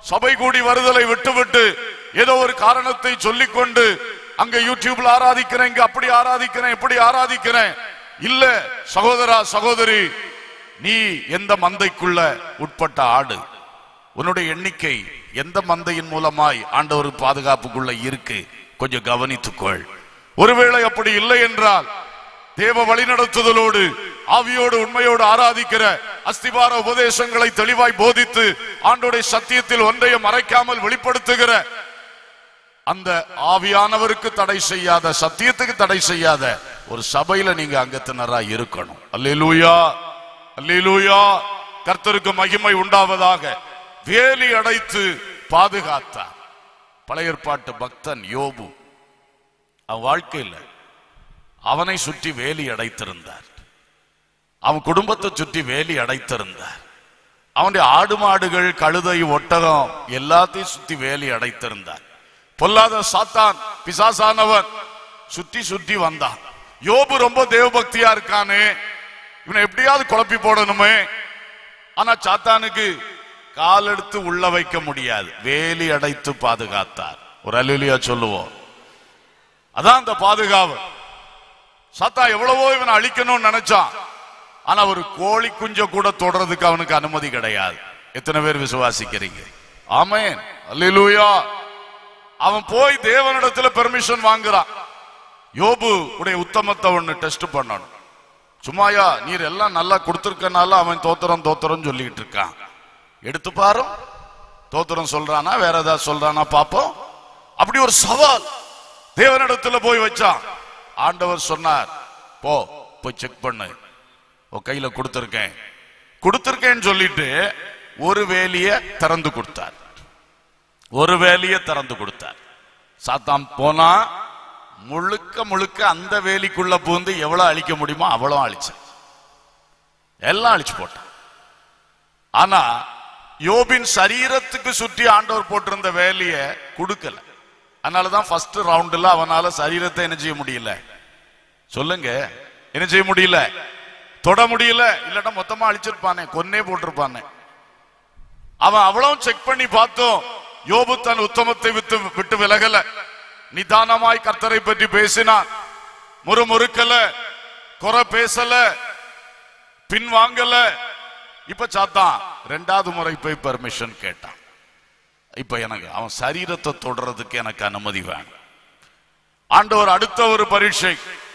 சபை கூடி வருதலை விட்டுவிட்டு ஏதோ ஒரு காரணத்தை சொல்லிக்கொண்டு அங்க யூடியூப்ல ஆராதிக்கிறேன், இங்க அப்படி ஆராதிக்கிறேன், இப்படி ஆராதிக்கிறேன். இல்ல சகோதரா சகோதரி, நீ எந்த மந்தைக்குள்ள உட்பட்ட ஆடு? உன்னுடைய எண்ணிக்கை எந்த மந்தையின் மூலமாய் ஆண்டவர் பாதுகாப்புக்குள்ள இருக்கு? கொஞ்சம் கவனித்துக்கொள். ஒருவேளை அப்படி இல்லை என்றால் தேவ வழிநடத்துதலோடு ஆவியோடு உண்மையோடு ஆராதிக்கிற அஸ்திபார உபதேசங்களை தெளிவாய் போதித்து ஆண்டோடைய சத்தியத்தில் ஒன்றையும் மறைக்காமல் வெளிப்படுத்துகிற அந்த ஆவியானவருக்கு தடை செய்யாத, சத்தியத்துக்கு தடை செய்யாத ஒரு சபையில நீங்க அங்கத்தினராய் இருக்கணும். அல்லேலூயா, அல்லேலூயா. கர்த்தருக்கு மகிமை உண்டாவதாக. வேலி அடைத்து பாதுகாத்தார். பழைய ஏற்பாட்டு பக்தன் யோபு, அவன் வாழ்க்கையில் அவனை சுற்றி வேலி அடைத்திருந்தார். அவன் குடும்பத்தை சுற்றி வேலி அடைத்திருந்தார். அவனுடைய ஆடு மாடுகள், கழுதை, ஒட்டகம் எல்லாத்தையும் சுற்றி வேலி அடைத்திருந்தார். பொல்லாத சாத்தான் பிசாசானவன் சுற்றி சுற்றி வந்தான். யோபு ரொம்ப தேவபக்தியா இருக்கானே, இவனை எப்படியாவது குழப்பி போடணுமே. ஆனா சாத்தானுக்கு கால் எடுத்து உள்ள வைக்க முடியாது. வேலி அடைத்து பாதுகாத்தார். ஒரு அல்லேலூயா சொல்லுவோம். அதான் அந்த பாதுகாப்பு. சாத்தா எவ்வளவோ இவனை அழிக்கணும்னு நினைச்சான். ஆனா ஒரு கோழி குஞ்ச கூட தொடறதுக்கு அவனுக்கு அனுமதி கிடையாது. எத்தனை பேர் விசுவாசிக்கிறீங்க? ஆமென், அல்லேலூயா. அவன் போய் தேவனிடத்துல பெர்மிஷன் வாங்குறான். யோபு உடைய உத்தமத்தை ஒண்ணு டெஸ்ட் பண்ணணும். சும்மாயா நீர் எல்லாம் நல்லா கொடுத்திருக்கனால அவன் தோத்திரம் தோத்திரம் சொல்லிட்டு இருக்கான். எடுத்து பாரு, தோத்திரம் சொல்றானா வேற ஏதாவது சொல்றானா பாப்போம். அப்படி ஒரு சவால் தேவனிடத்துல போய் வச்சான். ஆண்டவர் சொன்னார், போ போய் செக் பண்ணு, உன் கையில கொடுத்திருக்கேன் கொடுத்திருக்கேன்னு சொல்லிட்டு ஒரு வேலிய திறந்து கொடுத்தார். ஒரு வேலிய திறந்து கொடுத்தார். சாத்தான் போனா முழுக்க முழுக்க அந்த வேலிக்குள்ள பூந்து எவ்வளவு அழிக்க முடியுமோ அவ்வளவு அழிச்ச, எல்லாம் அழிச்சு போட்டான். ஆனா யோபின் சரீரத்துக்கு சுற்றி ஆண்டவர் போட்டிருந்த வேலிய கொடுக்கல. அதனாலதான் ஃபர்ஸ்ட் ரவுண்ட்ல அவனால சரீரத்தை என்ன செய்ய முடியல? சொல்லுங்க, என்ன செய்ய முடியல? தொட முடியல. இல்லட்டா மொத்தமா அழிச்சிருப்பானே, கொன்னே போட்டிருப்பானே. அவன் அவ்வளவு செக் பண்ணி பார்த்தோம். யோபு தன் உத்தமத்தை விட்டு விட்டு விலகல. நிதானமாய் கர்த்தரை பற்றி பேசினான். முறுமுறுக்கல, குறை பேசல, பின்வாங்கல. இப்ப சாத்தான் ரெண்டாவது முறை போய் பெர்மிஷன் கேட்டான். இப்ப எனக்கு அவன் சரீரத்தை தொடறதுக்கு எனக்கு அனுமதி வேணும். ஆண்டவர் அடுத்த ஒரு பரீட்சை,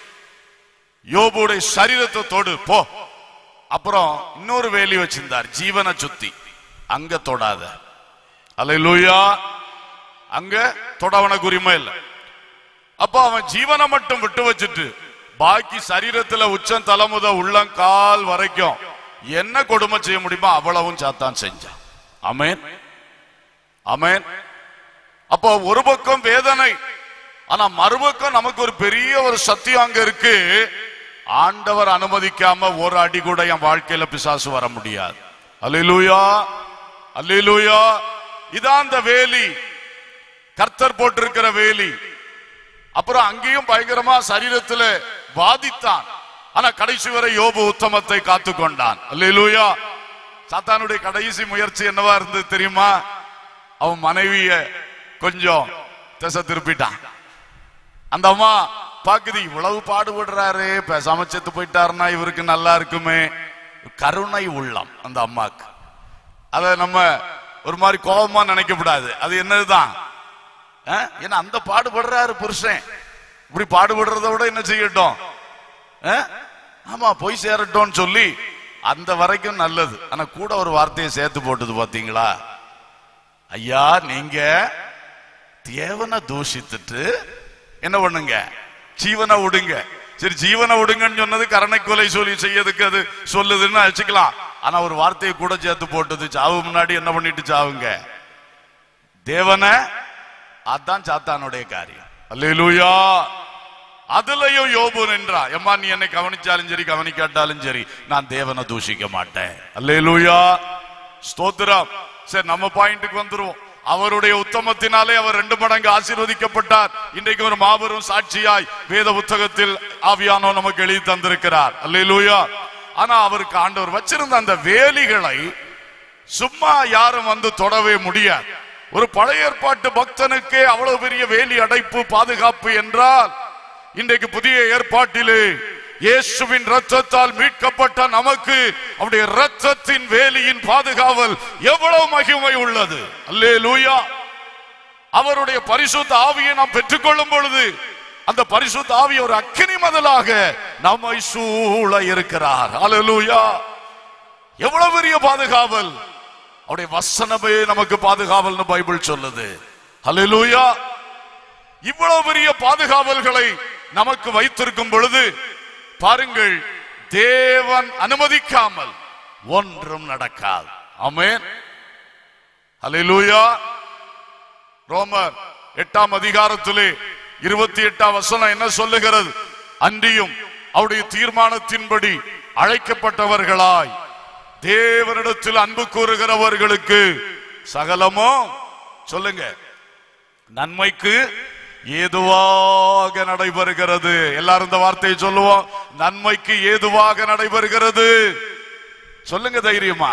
யோபுடைய சரீரத்தை தொடு போ. அப்புறம் இன்னொரு வேலி வச்சிருந்தார், ஜீவனை சுத்தி. அங்க தொடாத. அல்லேலூயா. அங்க தொடவனுக்கு உரிமை இல்லை. அப்ப அவன் ஜீவனை மட்டும் விட்டு வச்சுட்டு பாக்கி சரீரத்துல உச்சம் தலைமுத உள்ளங்கால் வரைக்கும் என்ன கொடுமை செய்ய முடியுமோ அவ்வளவும் சாத்தான் செஞ்சான். ஆமென், ஆமென். அப்போ ஒரு பக்கம் வேதனை, ஆனா மறுபக்கம் நமக்கு ஒரு பெரிய ஒரு சத்தியம் அங்க இருக்கு. ஆண்டவர் அனுமதிக்காம ஒரு அடி கூட என் வாழ்க்கையில பிசாசு வர முடியாது. அல்லேலூயா, அல்லேலூயா. இதான் அந்த வேலி, கர்த்தர் போட்டிருக்கிற வேலி. அப்புறம் அங்கேயும் பயங்கரமா சரீரத்துல பாதித்தான். ஆனா கடைசி வரை யோபு உத்தமத்தை காத்து கொண்டான். அல்லேலூயா. சாத்தானுடைய கடைசி முயற்சி என்னவா இருந்தது தெரியுமா? அவன் மனைவிய கொஞ்சம் திசை திருப்பிட்டான். அந்த அம்மா பாக்குது, இவ்வளவு பாடுபடுறாரு, பேசாம செத்து போயிட்டாருன்னா இவருக்கு நல்லா இருக்குமே. கருணை உள்ளம் அந்த அம்மாக்கு. அத நம்ம ஒரு மாதிரி கோபமா நினைக்கப்படாது. அது என்னதுதான், ஏன்னா அந்த பாடுபடுறாரு புருஷன், இப்படி பாடுபடுறத விட என்ன செய்யட்டும், ஆமா போய் சேரட்டும் சொல்லி அந்த வரைக்கும் நல்லது. ஆனா கூட ஒரு வார்த்தையை சேர்த்து போட்டது பாத்தீங்களா? ஐயா நீங்க தேவனை தூஷித்துட்டு என்ன பண்ணுங்க, ஜீவனை விடுங்க. சரி, ஜீவனை விடுங்கன்னு சொன்னது கருணை கொலை சொல்லி செய்யறதுக்கு அது சொல்லுதுன்னு வச்சுக்கலாம். ஆனா ஒரு வார்த்தையை கூட சேர்த்து போட்டது, சாவு முன்னாடி என்ன பண்ணிட்டு சாவுங்க தேவனை. அதான் சாத்தானுடைய காரியம். அல்லேலூயா. அதுலயும் யோபு நின்றா, எம்மா நீ என்னை கவனிச்சாலும் சரி கவனிக்காட்டாலும் சரி நான் தேவனை தூஷிக்க மாட்டேன். அல்லேலூயா, ஸ்தோத்திரம். சரி, நம்ம பாயிண்ட்டுக்கு வந்துருவோம். அவருடைய உத்தமத்தினாலே அவர் ரெண்டு மடங்கு ஆசீர்வதிக்கப்பட்டார். இன்றைக்கு ஒரு மாபெரும் சாட்சியாய் வேத புத்தகத்தில் ஆவியானோ நமக்கு எழுதி தந்திருக்கிறார். அல்லேலூயா. ஆனா அவருக்கு ஆண்டவர் வச்சிருந்த அந்த வேலிகளை சும்மா யாரும் வந்து தொடவே முடியாது. ஒரு பழைய ஏற்பாட்டு பக்தனுக்கே அவ்வளவு பெரிய வேலி அடைப்பு பாதுகாப்பு என்றால், இன்றைக்கு புதிய ஏற்பாட்டிலே இயேசுவின் இரத்தத்தால் மீட்கப்பட்ட நமக்கு அவருடைய இரத்தத்தின் வேலியின் பாதுகாவல் எவ்வளவு மகிமை உள்ளது. அல்லேலூயா. அவருடைய பரிசுத்த ஆவியை நாம் பெற்றுக்கொள்ளும் பொழுது அந்த பரிசுத்த ஆவி ஒரு அக்கினி மதலாக நம்மை சூழ இருக்கிறார். அல்லேலூயா. எவ்வளவு பெரிய பாதுகாவல்! அவருடைய வசனமே நமக்கு பாதுகாவல்னு பைபிள் சொல்லுது. அல்லேலூயா. இவ்வளவு பெரிய பாதுகாவல்களை நமக்கு வைத்திருக்கும் பொழுது பாருங்கள், தேவன் அனுமதிக்காமல் ஒன்றும் நடக்காது. ஆமென். அல்லேலூயா. ரோமர் எட்டாம் அதிகாரத்திலே இருபத்தி எட்டாம் வசனம் என்ன சொல்லுகிறது? அன்றியும் அவருடைய தீர்மானத்தின்படி அழைக்கப்பட்டவர்களாய் தேவனிடத்தில் அன்பு கூறுகிறவர்களுக்கு சகலமோ சொல்லுங்க நன்மைக்கு ஏதுவாக நடைபெறுகிறது. எல்லாரும் இந்த வார்த்தையை சொல்லுவோம். நன்மைக்கு ஏதுவாக நடைபெறுகிறது. சொல்லுங்க தைரியமா.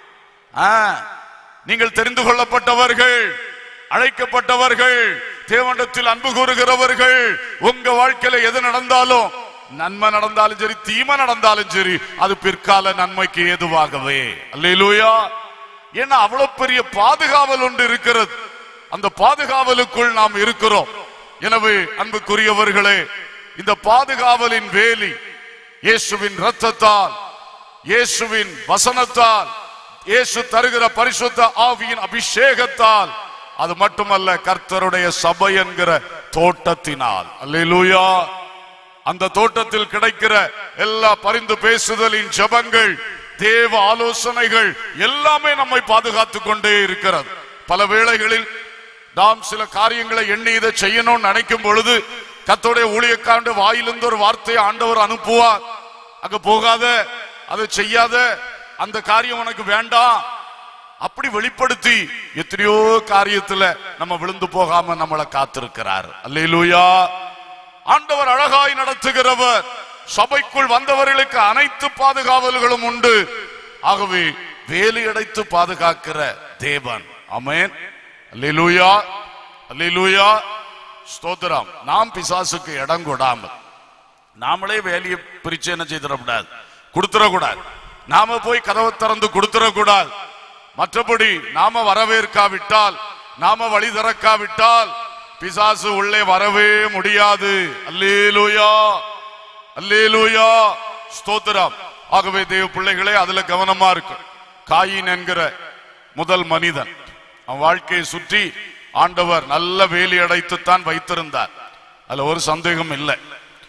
நீங்கள் தெரிந்து கொள்ளப்பட்டவர்கள், அழைக்கப்பட்டவர்கள், தேவனிடத்தில் அன்பு கூறுகிறவர்கள். உங்க வாழ்க்கையில எது நடந்தாலும், நன்மை நடந்தாலும் சரி, தீமை நடந்தாலும் சரி, அது பிற்கால நன்மைக்கு ஏதுவாகவே. அல்லேலூயா. ஏன்னா அவ்வளவு பெரிய பாதுகாவல் ஒன்று இருக்கிறது. அந்த பாதுகாவலுக்குள் நாம் இருக்கிறோம். எனவே அன்புக்குரியவர்களே, இந்த பாதுகாவலின் வேலி இயேசுவின் இரத்தத்தால், இயேசுவின் வசனத்தால், இயேசு தருகிற பரிசுத்த ஆவியின் அபிஷேகத்தால், அது மட்டுமல்ல கர்த்தருடைய சபை என்கிற தோட்டத்தினால். அல்லேலூயா. அந்த தோட்டத்தில் கிடைக்கிற எல்லா பரிந்து பேசுதலின் ஜெபங்கள், தேவ ஆலோசனைகள் எல்லாமே நம்மை பாதுகாத்துக் கொண்டே இருக்கிறது. பல வேளைகளில் நாம் சில காரியங்களை எண்ணி இதை செய்யணும்னு நினைக்கும் பொழுது கர்த்தருடைய ஊழியக்காரனுடைய வாயிலிருந்து ஒரு வார்த்தையை ஆண்டவர் அனுப்புவார். அங்க போகாத, அதை செய்யாத, அந்த காரியம் உனக்கு வேண்டாம், அப்படி வெளிப்படுத்தி எத்தனையோ காரியத்துல நம்ம விழுந்து போகாம நம்மளை காத்திருக்கிறார். அல்லேலூயா. ஆண்டவர் அழகாய் நடத்துகிறவர். சபைக்குள் வந்தவர்களுக்கு அனைத்து பாதுகாவல்களும் உண்டு. ஆகவே வேலி அடைத்து பாதுகாக்கிற தேவன். ஆமென். அல்லேலூயா. அல்லேலூயா. ஸ்தோத்திரம். நாம் பிசாசுக்கு இடம் கொடாமல் நாமளே வேலையை பிரிச்சு என்ன செய்திடக்கூடாது, கொடுத்துடக்கூடாது. நாம போய் கதவை திறந்து கொடுத்துடக்கூடாது. மற்றபடி நாம வரவேற்காவிட்டால், நாம வழி திறக்காவிட்டால் பிசாசு உள்ளே வரவே முடியாது. அல்லேலூயா. அல்லேலூயா. ஸ்தோத்திரம். ஆகவே தேவ பிள்ளைகளே, அதுல கவனமா இருக்கு. காயின் என்கிற முதல் மனிதன், அவன் வாழ்க்கையை சுற்றி ஆண்டவர் நல்ல வேலி அடைத்துத்தான் வைத்திருந்தார். அதுல ஒரு சந்தேகம் இல்லை.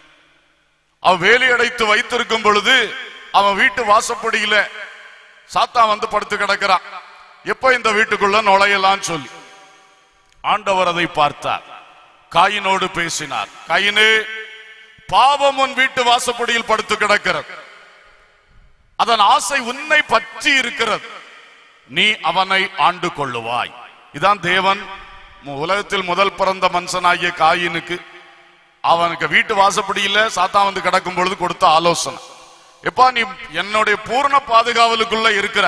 அவன் வேலி அடைத்து வைத்திருக்கும் பொழுது அவன் வீட்டு வாசப்படியில சாத்தான் வந்து படுத்து கிடக்கிறான். எப்ப இந்த வீட்டுக்குள்ள நுழையலாம் சொல்லி ஆண்டவர் அதை பார்த்தார். காயினோடு பேசினார். காயினே, பாவம் உன் வீட்டு வாசப்படியில் படுத்து கிடக்கிறது, அதன் ஆசை உன்னை பற்றி இருக்கிறது, நீ அவனை ஆண்டு கொள்ளுவாய். இதான் தேவன் உலகத்தில் முதல் பிறந்த மனுஷனாகிய காயினுக்கு அவனுக்கு வீட்டு வாசப்படியில சாத்தான் வந்து கிடக்கும் பொழுது கொடுத்த ஆலோசனை. எப்பா, நீ என்னுடைய பூர்ண பாதுகாவலுக்குள்ள இருக்கிற,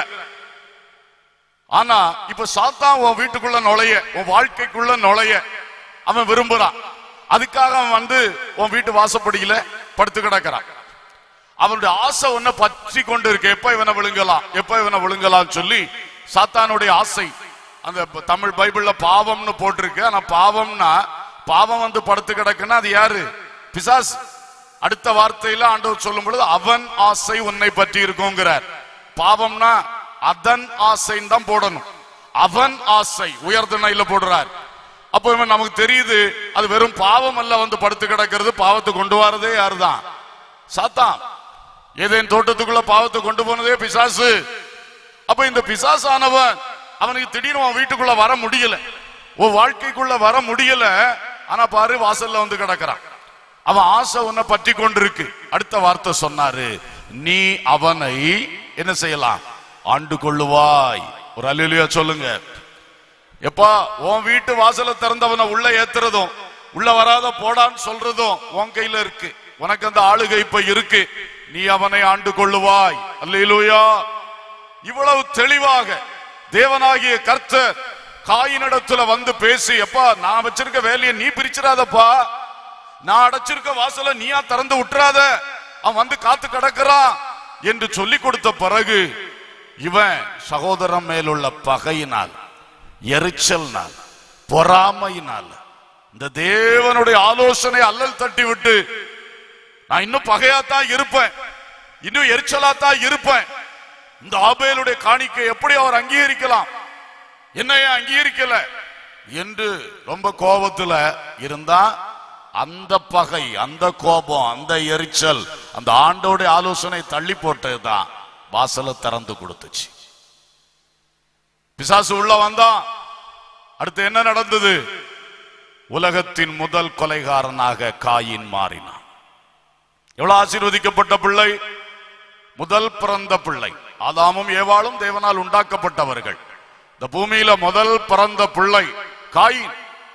ஆனா இப்ப சாத்தான் உன் வீட்டுக்குள்ள நுழைய, உன் வாழ்க்கைக்குள்ள நுழைய அவன் விரும்புறான். அதுக்காக அவன் வந்து உன் வீட்டு வாசப்படியில படுத்து கிடக்கிறான். அவனுடைய ஆசை ஒன்ன பற்றி கொண்டு இருக்கு. எப்ப இவனை விழுங்கலாம், எப்ப இவனை விழுங்கலாம் சொல்லி சாத்தானுடைய ஆசை. அந்த தமிழ் பைபிள்ல பாவம்னு போட்டிருக்கு. ஆனா பாவம்னா, பாவம் வந்து படுத்து கிடக்குன்னா அது யாரு? பிசாசு. அடுத்த வார்த்தையில ஆண்டவர் சொல்லும் பொழுது அவன் ஆசை உன்னை பற்றி இருக்குங்கிறார். பாவம்னா அதன் ஆசைன்னு தான் போடணும். அவன் ஆசை உயர்தனையில போடுறார். அப்போ இவன் நமக்கு தெரியுது அது வெறும் பாவம் அல்ல வந்து படுத்து கிடக்கிறது. பாவத்தை கொண்டு வரதே யாருதான்? சாத்தான். ஏதேன் தோட்டத்துக்குள்ள பாவத்தை கொண்டு போனதே பிசாசு. அப்ப இந்த பிசாசானவன் அவனுக்கு திடீர்னு அவன் வீட்டுக்குள்ள வர முடியல, உன் வாழ்க்கைக்குள்ள வர முடியல. ஆனா பாரு, வாசல்ல வந்து கிடக்கிறான். அவன் ஆசை உன்னை பற்றி கொண்டிருக்கு. அடுத்த வார்த்தை சொன்னாரு, நீ அவனை என்ன செய்யலாம்? ஆண்டு கொள்ளுவாய். ஒரு அல்லேலூயா சொல்லுங்க. எப்பா, உன் வீட்டு வாசல திறந்தவனை உள்ள ஏத்துறதும் உள்ள வராத போடான்னு சொல்றதும் உன் கையில இருக்கு. உனக்கு அந்த ஆளுகை இப்ப இருக்கு. நீ அவனை ஆண்டு கொள்ளுவாய். அல்லேலூயா. இவ்வளவு தெளிவாக தேவனாகிய கர்த்தர் காயினிடத்துல வந்து பேசி, அப்பா நான் வச்சிருக்க வேலையை நீ பிரிச்சிடாதப்பா, நான் அடைச்சிருக்க வாசல நீயா திறந்து விட்டுறாத, அவன் வந்து காத்து கிடக்கிறான் என்று சொல்லி கொடுத்த பிறகு இவன் சகோதரன் மேலுள்ள பகையினால், எரிச்சல்னால், பொறாமையினால் இந்த தேவனுடைய ஆலோசனை அல்லல் தட்டி விட்டு, நான் இன்னும் பகையாத்தான் இருப்பேன், இன்னும் எரிச்சலாத்தான் இருப்பேன், இந்த ஆபேலுடைய காணிக்கை எப்படி அவர் அங்கீகரிக்கலாம், என்னைய அங்கீகரிக்கல என்று ரொம்ப கோபத்துல இருந்தா, அந்த பகை, அந்த கோபம், அந்த எரிச்சல் அந்த ஆண்டோட ஆலோசனை தள்ளி போட்டதுதான் வாசலை திறந்து கொடுத்துச்சு. பிசாசு உள்ள வந்தான். அடுத்து என்ன நடந்தது? உலகத்தின் முதல் கொலைகாரனாக காயின் மாறினான். எவ்வளவு ஆசீர்வதிக்கப்பட்ட பிள்ளை, முதல் பிறந்த பிள்ளை. ஆதாமும் ஏவாளும் தேவனால் உண்டாக்கப்பட்டவர்கள். இந்த பூமியில முதல் பிறந்த பிள்ளை காயின்.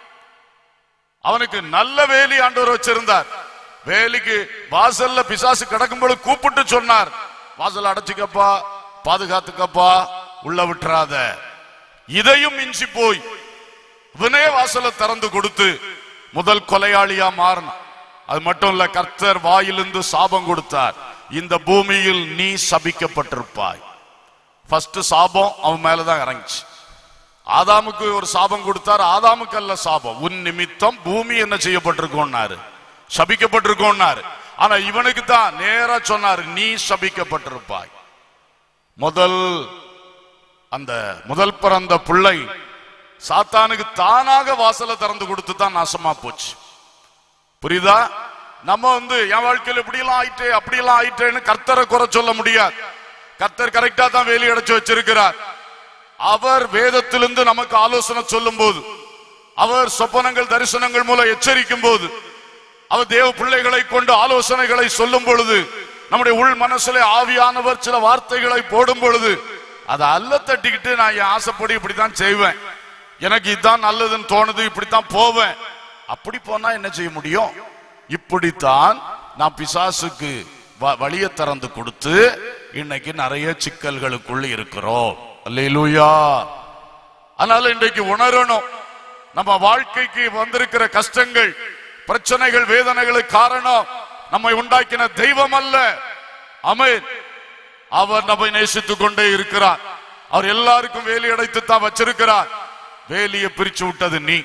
அவனுக்கு நல்ல வேலி ஆண்டவர் வச்சிருந்தார். வேலிக்கு வாசல்ல பிசாசு கிடக்கும்போது கூப்பிட்டு சொன்னார், வாசல் அடைச்சிக்கப்பா, பாதுகாத்துக்கப்பா, உள்ள விட்டுறாத. இதையும் மிஞ்சி போய் இவனே வாசலை திறந்து கொடுத்து முதல் கொலையாளியா மாறினான். அது மட்டும் இல்ல, கர்த்தர் வாயிலிருந்து சாபம் கொடுத்தார், இந்த பூமியில் நீ சபிக்கப்பட்டிருப்பாய். ஃபர்ஸ்ட் சாபம் அவன் மேலதான் இறங்கிச்சு. ஆதாமுக்கு ஒரு சாபம் கொடுத்தார். ஆதாமுக்கு அல்ல சாபம், உன் நிமித்தம் பூமி என்ன செய்யப்பட்டிருக்கோன்னாரு, சபிக்கப்பட்டிருக்கோன்னாரு. ஆனா இவனுக்கு தான் நேரா சொன்னாரு, நீ சபிக்கப்பட்டிருப்பாய். முதல் அந்த முதல் பிறந்த பிள்ளை சாத்தானுக்கு தானாக வாசலை திறந்து கொடுத்து தான் நாசமா போச்சு. புரியுதா? நம்ம வந்து என் வாழ்க்கையில் இப்படி எல்லாம் ஆயிட்டே அப்படி எல்லாம் ஆயிட்டேன்னு கர்த்தரை குறை சொல்ல முடியாது. கர்த்தர் கரெக்டா தான் வேலி அடைச்சு வச்சிருக்கிறார். அவர் வேதத்திலிருந்து நமக்கு ஆலோசனை சொல்லும் போது, அவர் சொப்பனங்கள் தரிசனங்கள் மூலம் எச்சரிக்கும் போது, அவர் தேவ பிள்ளைகளை கொண்டு ஆலோசனைகளை சொல்லும் பொழுது, நம்முடைய உள் மனசுல ஆவியானவர் சில வார்த்தைகளை போடும் பொழுது, அதை அல்ல தட்டிக்கிட்டு நான் என் ஆசைப்படி இப்படித்தான் செய்வேன், எனக்கு இதுதான் நல்லதுன்னு தோணுது, இப்படித்தான் போவேன், அப்படி போனா என்ன செய்ய முடியும்? இப்படித்தான் நான் பிசாசுக்கு வழியை திறந்து கொடுத்து இன்னைக்கு நிறைய சிக்கல்களுக்குள்ள இருக்கிறோம். அல்லேலூயா. அதனால இன்றைக்கு உணரணும், நம்ம வாழ்க்கைக்கு வந்திருக்கிற கஷ்டங்கள், பிரச்சனைகள், வேதனைகளுக்கு காரணம் நம்மை உண்டாக்கின தெய்வம் அல்ல. ஆமென். அவர் நம்மை நேசித்துக் கொண்டே இருக்கிறார். அவர் எல்லாருக்கும் வேலி அடைத்து தான் வச்சிருக்கிறார். வேலியை பிரிச்சு விட்டது நீ.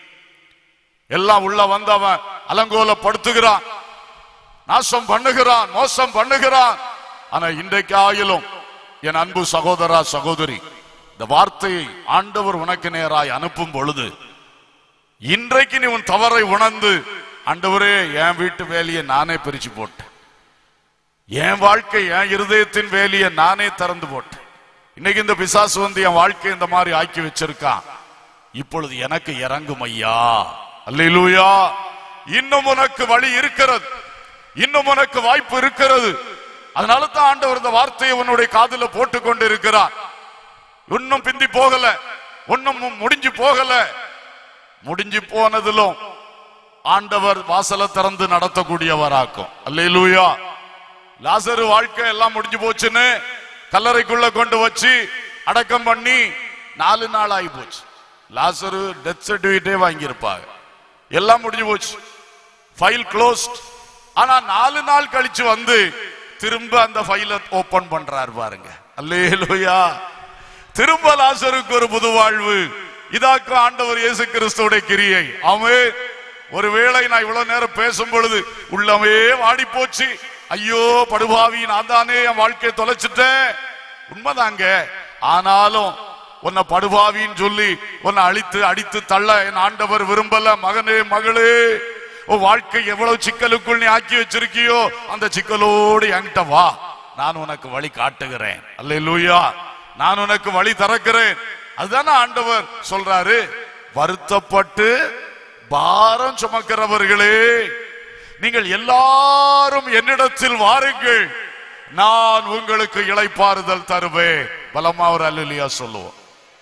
எல்லாம் உள்ள வந்தவன் அலங்கோலப்படுத்துகிறான், நாசம் பண்ணுகிறான், மோசம் பண்ணுகிறான். ஆனா இன்றைக்கு ஆயிலும் என் அன்பு சகோதரா சகோதரி, இந்த வார்த்தையை ஆண்டவர் உனக்கு நேராய் அனுப்பும் பொழுது, இன்றைக்கு நீ உன் தவறை உணர்ந்து, ஆண்டவரே என் வீட்டு வேலையை நானே பிரிச்சு போட்டேன், என் வாழ்க்கை என் இருதயத்தின் வேலையை நானே திறந்து போட்டேன், இன்னைக்கு இந்த பிசாசு வந்து என் வாழ்க்கை இந்த மாதிரி ஆக்கி வச்சிருக்கான், இப்பொழுது எனக்கு இறங்கும் ஐயா. அல்லேலூயா. இன்னும் உனக்கு வழி இருக்கிறது, இன்னும் உனக்கு வாய்ப்பு இருக்கிறது. அதனால தான் ஆண்டவர் இந்த வார்த்தையை உன்னுடைய காதுல போட்டு கொண்டு இருக்கிறார். இன்னும் பிந்தி போகல, ஒன்னும் முடிஞ்சு போகல. முடிஞ்சு போனதிலும் ஆண்டவர் வாசலை திறந்து நடத்தக்கூடியவராக்கும். அல்லேலூயா. லாசரு வாழ்க்கை எல்லாம் முடிஞ்சு போச்சுன்னு கல்லறைக்குள்ள கொண்டு வச்சு அடக்கம் பண்ணி நாலு நாள் ஆகி போச்சு. லாசரு டெத் சர்டிபிகேட்டே வாங்கியிருப்பாங்க, எல்லாம் முடிஞ்சு போச்சு, ஃபைல் க்ளோஸ்ட். ஆனா நாலு நாள் கழிச்சு வந்து திரும்ப அந்த ஃபைலை ஓபன் பண்றாரு பாருங்க. அல்லேலூயா. திரும்ப லாசருக்கு ஒரு புது வாழ்வு. இதாக்கு ஆண்டவர் இயேசு கிறிஸ்துவுடைய கிரியை. ஆமென். ஒருவேளை நான் இவ்வளவு நேரம் பேசும் பொழுது உள்ளமே வாடி போச்சு, ஐயோ படுபாவி நான் தானே என் வாழ்க்கையை தொலைச்சிட்டேன், உண்மைதாங்க. ஆனாலும் உன்னை படுபாவின்னு சொல்லி உன்னை அழித்து அடித்து தள்ள என் ஆண்டவர் விரும்பல. மகனே மகளே, உன் வாழ்க்கை எவ்வளவு சிக்கலுக்குள் நீ ஆக்கி வச்சிருக்கியோ அந்த சிக்கலோடு என்கிட்ட வா, நான் உனக்கு வழி காட்டுகிறேன். அல்லேலூயா. நான் உனக்கு வழி திறக்கிறேன். அதுதானே ஆண்டவர் சொல்றாரு, வருத்தப்பட்டு பாரம் சுமக்கிறவர்களே நீங்கள் எல்லாரும் என்னிடத்தில் வாருங்கள், நான் உங்களுக்கு இளைப்பாறுதல் தருவேன். பலமா ஒரு அல்லேலூயா சொல்லுவோம்.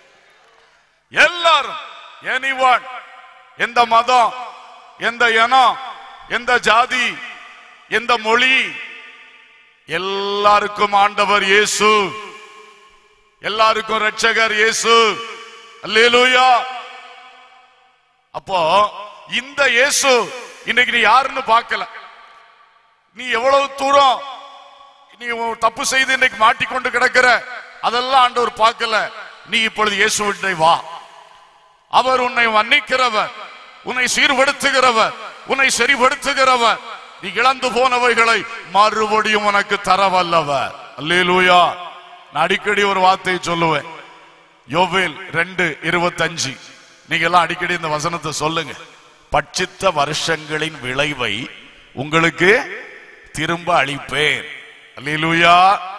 எல்லாரும், எனிவன், எந்த மதம், எந்த இனம், எந்த ஜாதி, எந்த மொழி, எல்லாருக்கும் ஆண்டவர் இயேசு எல்லாருக்கும் ரட்சகர் இயேசு. அல்லேலூயா. அப்போ இந்த இயேசு இன்னைக்கு நீ யாருன்னு பார்க்கல. நீ எவ்வளவு தூரம் நீ தப்பு செய்து இன்னைக்கு மாட்டிக்கொண்டு கிடக்கிற அதெல்லாம் ஆண்டவர் பார்க்கல. நீ இப்பொழுது இயேசுவிட்டை வா. அவர் உன்னை மன்னிக்கிறவர், உன்னை சீர்படுத்துகிறவர், உன்னை சரிபடுத்துகிறவர். நீ இழந்து போனவைகளை மறுபடியும் உனக்கு தர வல்லவர். அல்லேலூயா. நான் அடிக்கடி ஒரு வார்த்தையை சொல்லுவேன். யோவேல் ரெண்டு இருபத்தி அஞ்சு. நீங்க எல்லாம் அடிக்கடி இந்த வசனத்தை சொல்லுங்க. பட்சித்த வருஷங்களின் விளைவை உங்களுக்கு திரும்ப அளிப்பேன். அல்லேலூயா.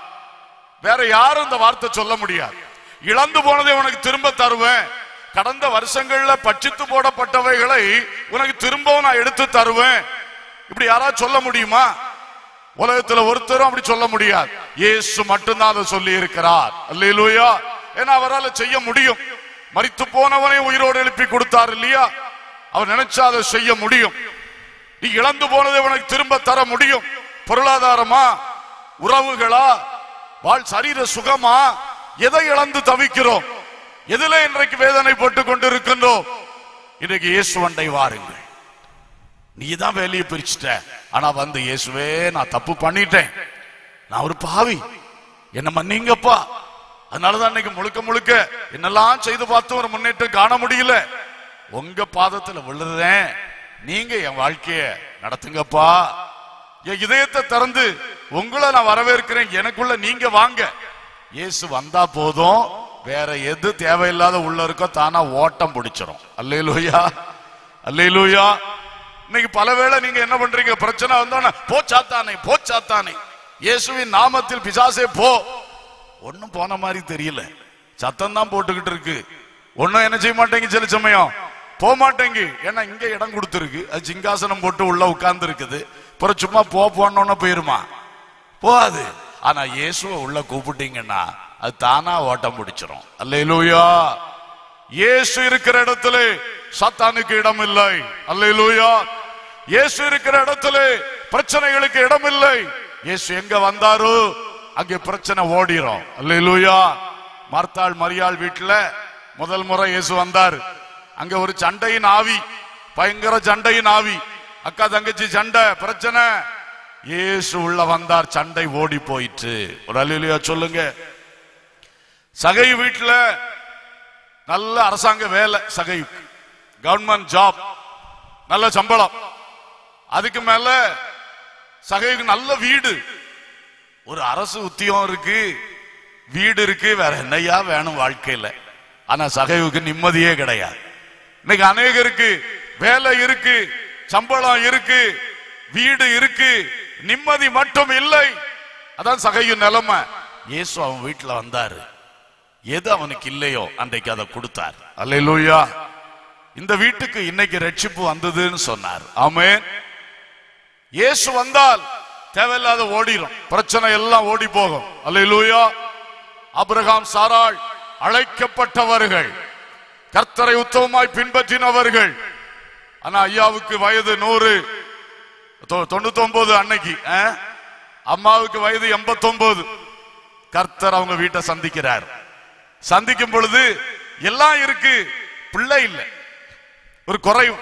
வேற யாரும் இந்த வார்த்தை சொல்ல முடியாது. இழந்து போனதை உனக்கு திரும்ப தருவேன். கடந்த வருஷங்கள்ல பட்சித்து போடப்பட்டவைகளை உனக்கு திரும்பவும் நான் எடுத்து தருவேன். இப்படி யாராவது சொல்ல முடியுமா? உலகத்துல ஒருத்தரும் அப்படி சொல்ல முடியாது. இயேசு மட்டும்தான் அதை சொல்லி இருக்கிறார். அல்லேலூயா. ஏன்னா அவரால் செய்ய முடியும். மரித்து போனவனை உயிரோடு எழுப்பி கொடுத்தார் இல்லையா? அவர் நினைச்சா அதை செய்ய முடியும். நீ இழந்து போனதை உனக்கு திரும்ப தர முடியும். பொருளாதாரமா, உறவுகளா, வாழ் சரீர சுகமா, எதை இழந்து தவிக்கிறோம்? எதிலே இன்றைக்கு வேதனை போட்டுக் கொண்டிருக்கின்றோம்? இன்றைக்கு இயேசு அண்டை வாருங்கள். நீ தான் வேலையை பிரிச்சுட்ட. ஆனா வந்து இயேசுவே, நான் தப்பு பண்ணிட்டேன், நான் ஒரு பாவி, என்ன மன்னிங்கப்பா. அதனாலதான் இன்னைக்கு முழுக்க முழுக்க என்னெல்லாம் செய்து பார்த்து ஒரு முன்னேற்றம் காண முடியல. உங்க பாதத்துல விழுறேன், நீங்க என் வாழ்க்கைய நடத்துங்கப்பா. என் இதயத்தை திறந்து உங்களை நான் வரவேற்கிறேன், எனக்குள்ள நீங்க வாங்க. இயேசு வந்தா போதும், வேற எது தேவையில்லாத உள்ள இருக்கோ தானா ஓட்டம் பிடிச்சிரும். அல்லேலூயா. அல்லேலூயா. இன்னைக்கு பலவேளை நீங்க என்ன பண்றீங்க? பிரச்சனை வந்தோன்னா போச்சாத்தானே போச்சாத்தானே, இயேசுவின் நாமத்தில் பிசாசே போ. ஒன்னும் போன மாதிரி தெரியல, சத்தம் தான் போட்டுக்கிட்டு இருக்கு. ஒன்னும் என்ன செய்ய மாட்டேங்க, சில சமயம் போக மாட்டேங்க. ஏன்னா இங்க இடம் கொடுத்துருக்கு, அது சிங்காசனம் போட்டு உள்ள உட்கார்ந்து இருக்குது. அப்புறம் சும்மா போ போனோன்னு போயிருமா? போகாது. ஆனா இயேசுவை உள்ள கூப்பிட்டீங்கன்னா அது தானா ஓட்டம் பிடிச்சிரும். அல்லேலூயா. இயேசு இருக்கிற இடத்துல சாத்தானுக்கு இடம் இல்லை. அல்லேலூயா. இயேசு இருக்கிற இடத்துல பிரச்சனைகளுக்கு இடம் இல்லை. இயேசு எங்க வந்தாரோ அங்கே பிரச்சனை ஓடிரும். அல்லேலூயா. மார்த்தாள் மரியாள் வீட்டுல முதல் முறை இயேசு வந்தார். அங்க ஒரு சண்டையின் ஆவி, பயங்கர சண்டையின் ஆவி, அக்கா தங்கச்சி சண்டை, பிரச்சனை. இயேசு உள்ள வந்தார், சண்டை ஓடி போயிட்டு. ஒரு அல்லேலூயா சொல்லுங்க. சகை வீட்டுல நல்ல அரசாங்க வேலை, சகை கவர்மெண்ட் ஜாப், நல்ல சம்பளம். அதுக்கு மேல சகைக்கு நல்ல வீடு, ஒரு அரசு உத்தியோகம் இருக்கு, வீடு இருக்கு, வேற என்னையா வேணும் வாழ்க்கையில. ஆனா சகைவுக்கு நிம்மதியே கிடையாது. இன்னைக்கு அநேகருக்கு வேலை இருக்கு, சம்பளம் இருக்கு, வீடு இருக்கு, நிம்மதி மட்டும் இல்லை. அதான் சகையின் நிலைமை. இயேசு அவன் வீட்டுல வந்தாரு, எது அவனுக்கு இல்லையோ அன்றைக்கு அதை கொடுத்தார். அல்லேலூயா. இந்த வீட்டுக்கு இன்னைக்கு ரட்சிப்பு வந்ததுன்னு சொன்னார். ஆமென். இயேசு வந்தால் தேவையில்லாத ஓடிரும், பிரச்சனை எல்லாம் ஓடி போகும். அல்லேலூயா. ஆபிரகாம் சாராள் அழைக்கப்பட்டவர்கள், கர்த்தரை உத்தமமாய் பின்பற்றினவர்கள். ஆனா ஐயாவுக்கு வயது நூறு தொண்ணூத்தி ஒன்பது அன்னைக்கு, அம்மாவுக்கு வயது எண்பத்தி ஒன்பது. கர்த்தர் அவங்க வீட்டை சந்திக்கிறார். சந்திக்கும் பொழுது எல்லாம் இருக்கு, பிள்ளை இல்லை, ஒரு குறைவு.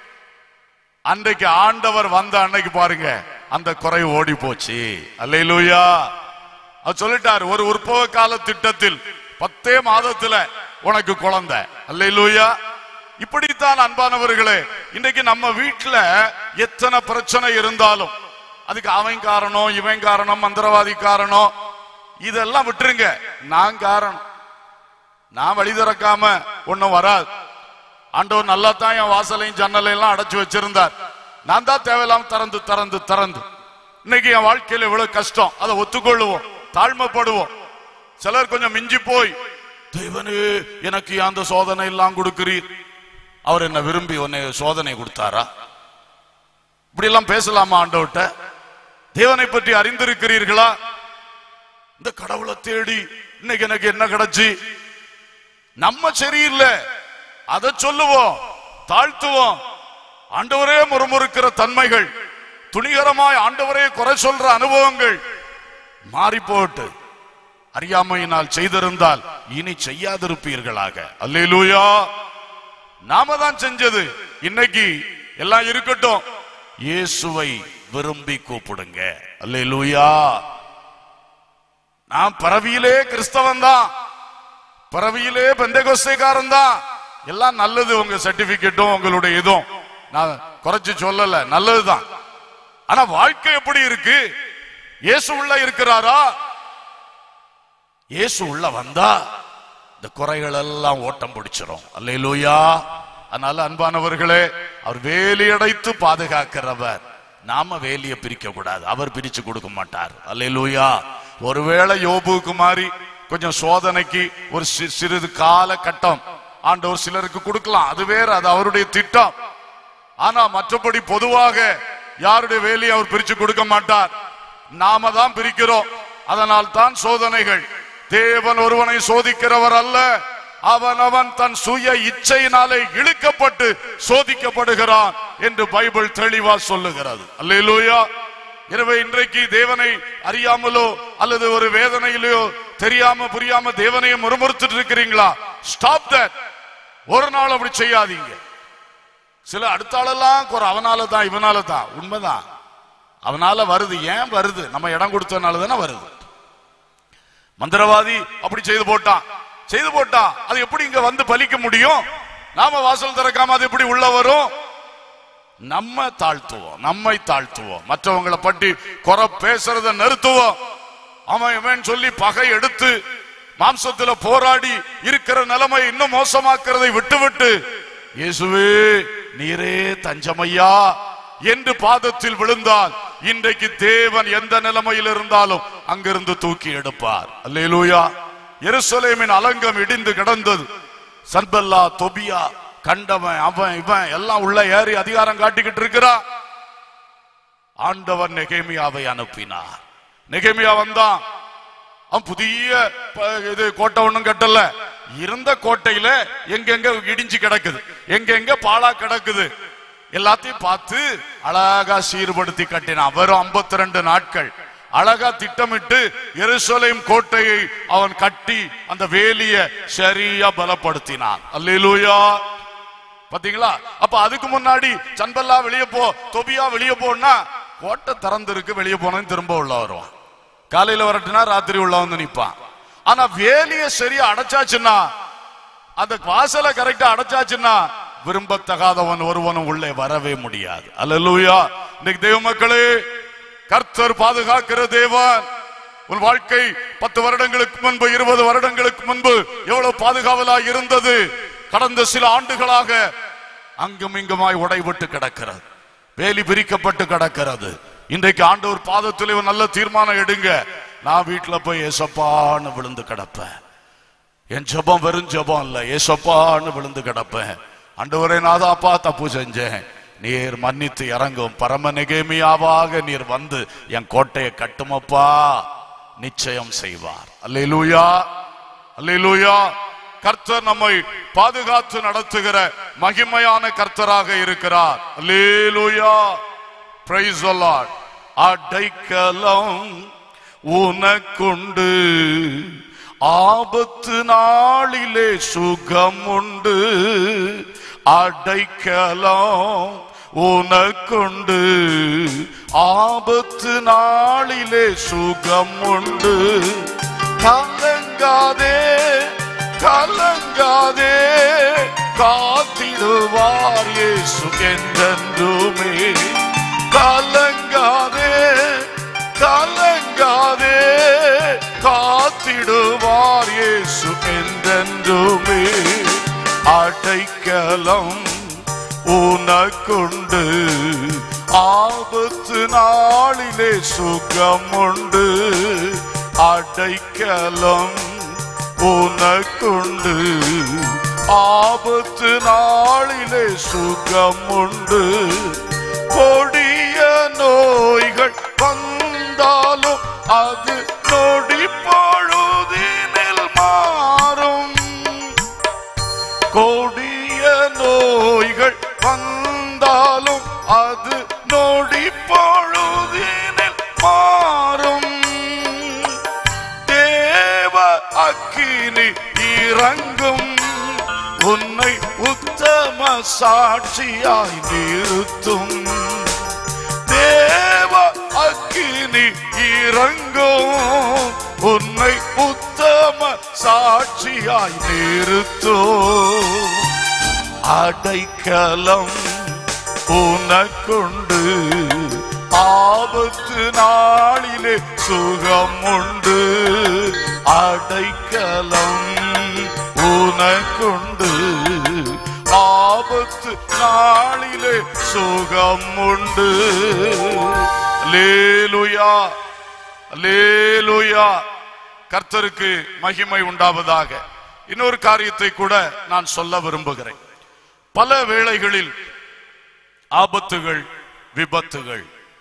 அன்றைக்கு ஆண்டவர் வந்த அன்னைக்கு பாருங்க, அந்த குறைவு ஓடி போச்சு. அல்லேலூயா. அவர் சொல்லிட்டார், ஒரு உற்பவ கால திட்டத்தில் பத்தே மாதத்துல உனக்கு குழந்தை. அல்லேலூயா. இப்படித்தான் அன்பானவர்களே, இன்றைக்கு நம்ம வீட்டுல எத்தனை பிரச்சனை இருந்தாலும் அதுக்கு அவன் காரணம், இவன் காரணம், மந்திரவாதி காரணம், இதெல்லாம் விட்டுருங்க. நான் காரணம். நான் வழி திறக்காம ஒன்னும் வராது. ஆண்டவர் நல்லா தான் என் வாசலையும் ஜன்னலையும் எல்லாம் அடைச்சு வச்சிருந்தார். நான் தான் தேவையில்லாம திறந்து திறந்து திறந்து இன்னைக்கு என் வாழ்க்கையில இவ்வளவு கஷ்டம், அதை ஒத்துக்கொள்ளுவோம், தாழ்மைப்படுவோம். சிலர் கொஞ்சம் மிஞ்சி போய், தேவனே எனக்கு அந்த சோதனை எல்லாம் கொடுக்கிறீர், அவர் என்ன விரும்பி உன்னை சோதனை கொடுத்தாரா? இப்படி எல்லாம் பேசலாமா ஆண்டவர்கிட்ட? தேவனை பற்றி அறிந்திருக்கிறீர்களா? இந்த கடவுளை தேடி இன்னைக்கு எனக்கு என்ன கிடைச்சு? நம்ம சரியில்லை, அதை சொல்லுவோம், தாழ்த்துவோம். ஆண்டவரே முறுமுறுக்கிற தன்மைகள், துணிகரமாய் ஆண்டவரே குறை சொல்ற அனுபவங்கள் மாறி போட்டு அறியாமையினால் செய்திருந்தால் இனி செய்யாதிருப்பீர்களாக. அல்லேலூயா. நாம தான் செஞ்சது. இன்னைக்கு எல்லாம் இருக்கட்டும், இயேசுவை விரும்பி கூப்பிடுங்க. அல்லேலூயா. நான் பரவியிலே கிறிஸ்தவன் தான், பரவியிலே பெந்தேகோஸ்தேக்காரன் தான். எல்லாம் நல்லது, உங்க சர்டிபிகேட்டும் உங்களுடைய இதுவும் நான் குறைச்சு சொல்லல, நல்லதுதான். ஆனா வாழ்க்கை எப்படி இருக்கு? இயேசு உள்ள இருக்கிறாரா? இயேசு உள்ள வந்தா இந்த குறைகள் எல்லாம் ஓட்டம் பிடிச்சிரும். அல்லேலூயா. அதனால அன்பானவர்களே, அவர் வேலி அடைத்து பாதுகாக்கிறவர். நாம வேலியை பிரிக்க கூடாது, அவர் பிரிச்சு கொடுக்க மாட்டார். அல்லேலூயா. ஒருவேளை யோபுக்கு மாதிரி கொஞ்சம் சோதனைக்கு ஒரு சிறிது கால கட்டம் ஆண்டவர் சிலருக்கு கொடுக்கலாம், அது வேற, அது அவருடைய திட்டம். ஆனா மற்றபடி பொதுவாக யாருடைய வேலையை அவர் பிரிச்சு கொடுக்க மாட்டார். நாம தான் பிரிக்கிறோம். அதனால் தான் சோதனைகள். தேவன் ஒருவனை சோதிக்கிறவர் அல்ல, அவன் அவன் தன் சுய இச்சையினாலே இழுக்கப்பட்டு சோதிக்கப்படுகிறான் என்று பைபிள் தெளிவா சொல்லுகிறது. அல்லேலூயா. எனவே இன்றைக்கு தேவனை அறியாமலோ அல்லது ஒரு வேதனையிலோ தெரியாம புரியாம தேவனையும் முறுமுறுத்துட்டு இருக்கிறீங்களா? Stop that. ஒரு நாள் அப்படி செய்யாதீங்க. சில அடுத்த ஆளெல்லாம் குறை, அவனால தான் இவனால தான். உண்மைதான், அவனால வருது. ஏன் வருது? நம்ம இடம் கொடுத்ததுனால தானே வருது. மந்திரவாதி அப்படி செய்து போட்டான், செய்து போட்டா அது எப்படி இங்க வந்து பலிக்க முடியும்? நாம வாசல் திறக்காம அது எப்படி உள்ள வரும்? நம்ம தாழ்த்துவோம், நம்மை தாழ்த்துவோம், மற்றவங்களை பற்றி குறை பேசுறத நிறுத்துவோம். அவன் இவன் சொல்லி பகை எடுத்து மாம்சத்துல போராடி இருக்கிற நிலைமை இன்னும் மோசமாக்குறதை விட்டுவிட்டு, இயேசுவே நீரே தஞ்சமையா என்று பாதத்தில் விழுந்தால் இன்றைக்கு தேவன் எந்த நிலைமையில் இருந்தாலும் அங்கிருந்து தூக்கி எடுப்பார். அல்லேலூயா. எருசலேமின் அலங்கம் இடிந்து கிடந்தது. சன்பல்லா தொபியா கண்டவன் அவன் இவன் எல்லாம் உள்ள ஏறி அதிகாரம் காட்டிக்கிட்டு இருக்கிறான். ஆண்டவர் நெகேமியாவை அனுப்பினார். நெகேமியா வந்தான். அவன் புதிய இது கோட்டை ஒண்ணும் கட்டல, இருந்த கோட்டையில எங்கெங்க இடிஞ்சு கிடக்குது, எங்கெங்க பாலா கிடக்குது எல்லாத்தையும் பார்த்து அழகா சீர்படுத்தி கட்டினான். வெறும் ஐம்பத்தி ரெண்டு நாட்கள் அழகா திட்டமிட்டு எருசலேம் கோட்டையை அவன் கட்டி அந்த வேலிய சரியா பலப்படுத்தினான். அல்லேலூயா. பாத்தீங்களா? அப்ப அதுக்கு முன்னாடி சன்பல்லா வெளியே போ, தொபியா வெளியே போனா கோட்டை திறந்து இருக்கு, வெளியே போனது திரும்ப உள்ள வருவான். காலையில வரட்டுனா ராத்திரி உள்ள வந்து நிப்பான். ஆனா வேலிய சரியா அடைச்சாச்சுன்னா, அந்த வாசலை கரெக்டா அடைச்சாச்சுன்னா விரும்பத்தகாதவன் ஒருவனும் உள்ளே வரவே முடியாது. அல்லேலூயா. இன்னைக்கு தேவ மக்களே, கர்த்தர் பாதுகாக்கிற தேவன். உன் வாழ்க்கை பத்து வருடங்களுக்கு முன்பு, இருபது வருடங்களுக்கு முன்பு எவ்வளவு பாதுகாவலா இருந்தது, கடந்த சில ஆண்டுகளாக அங்கும் இங்குமாய் உடைபட்டு கிடக்கிறது, வேலி பிரிக்கப்பட்டு கிடக்கிறது. இன்றைக்கு ஆண்டவர் பாதத்தில் இவன் நல்ல தீர்மானம் எடுங்க. நான் வீட்டுல போய் ஏசப்பான்னு விழுந்து கிடப்பேன். என் ஜபம் வெறும் ஜபம் இல்ல, ஏசப்பான்னு விழுந்து கிடப்பேன். ஆண்டவரே, நாதாப்பா தப்பு செஞ்சேன், நீர் மன்னித்து இறங்கும். பரம நெகேமியாவாக நீர் வந்து என் கோட்டையை கட்டுமப்பா. நிச்சயம் செய்வார். அல்லேலூயா. அல்லேலூயா. கர்த்தர் நம்மை பாதுகாத்து நடத்துகிற மகிமையான கர்த்தராக இருக்கிறார். அல்லேலூயா. Praise the lord. அடைக்கலம் உனக்குண்டு, ஆபத்து நாளிலே சுகம் உண்டு. அடைக்கலம் உனக்குண்டு, ஆபத்து நாளிலே சுகம் உண்டு. கலங்காதே கலங்காதே, காத்திடுவார் இயேசு என்றென்றுமே. கலங்காதே கலங்காதே, காத்திடுவார் இயேசு என்றென்றுமே. அடைக்கலம் உனக்குண்டு, ஆபத்து நாளிலே சுகம் உண்டு. அடைக்கலம் உனக்குண்டு, ஆபத்து நாளிலே சுகம் உண்டு. கொடிய நோய்கள் வந்தாலும் அது நொடி பொழுதினில் மாறும். கொடிய நோய்கள் வந்தாலும் அது நொடி பொழுதினில் மாறும். தேவ சாட்சியாய் நிறுத்தும். தேவ அக்கினி இறங்கும், உன்னை உத்தம சாட்சியாய் நிறுத்தும். அடைக்கலம் உனக்குண்டு, ஆபத்து நாளிலே சுகம் உண்டு. அடைக்கலம் உனக்குண்டு, ஆபத்து நாளிலே சுகம் உண்டு. அல்லேலூயா, அல்லேலூயா. கர்த்தருக்கு மகிமை உண்டாவதாக. இன்னொரு காரியத்தை கூட நான் சொல்ல விரும்புகிறேன். பல வேளைகளில் ஆபத்துகள், விபத்துகள்,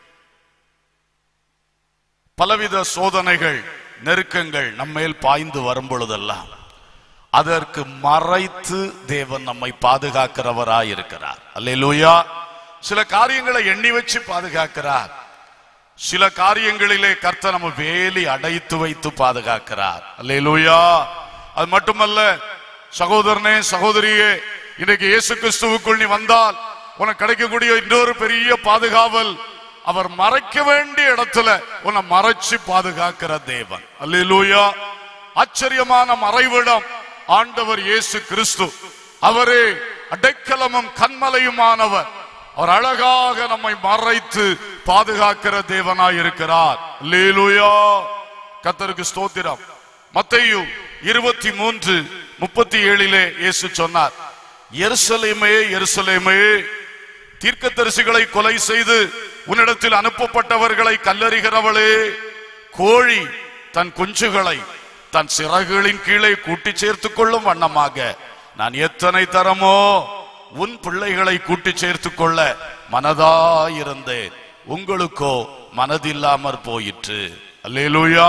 பலவித சோதனைகள், நெருக்கங்கள் நம்மேல் பாய்ந்து வரும் பொழுதெல்லாம் அதற்கு மறைத்து தேவன் நம்மை பாதுகாக்கிறவராய் இருக்கிறார். அல்லேலூயா. சில காரியங்களை எண்ணி வச்சு பாதுகாக்கிறார். சில காரியங்களிலே கர்த்தர் நம்ம வேலி அடைத்து வைத்து பாதுகாக்கிறார். அல்லேலூயா. அது மட்டுமல்ல சகோதரனே, சகோதரியே, இன்றைக்கு இயேசு கிறிஸ்துவுக்குள் நீ வந்தால் உனக்கு கிடைக்கக்கூடிய இன்னொரு பெரிய பாதுகாவல், அவர் மறைக்க வேண்டிய இடத்துல உன்னை மறைச்சு பாதுகாக்கிற தேவன். அல்லேலூயா. ஆச்சரியமான மறைவிடம் ஆண்டவர் இயேசு கிறிஸ்து. அவரே அடைக்கலமும் கன்மலையுமானவர். அவர் அழகாக நம்மை மறைத்து பாதுகாக்கிற தேவனாய் இருக்கிறார். அல்லேலூயா. கர்த்தருக்கு ஸ்தோத்திரம். மத்தேயு இருபத்தி மூன்று முப்பத்தி ஏழிலே இயேசு சொன்னார், எருசலேமே எருசலேமே, தீர்க்கதரிசிகளை கொலை செய்து உன்னிடத்தில் அனுப்பப்பட்டவர்களை கல்லறிகிறவளே, கோழி தன் குஞ்சுகளை தன் சிறகுகளின் கீழே கூட்டி சேர்த்துக் கொள்ளும் வண்ணமாக நான் எத்தனை தரமோ உன் பிள்ளைகளை கூட்டி சேர்த்துக் கொள்ள மனதாயிருந்தேன், உங்களுக்கோ மனதில்லாமற் போயிற்று. அல்லேலூயா.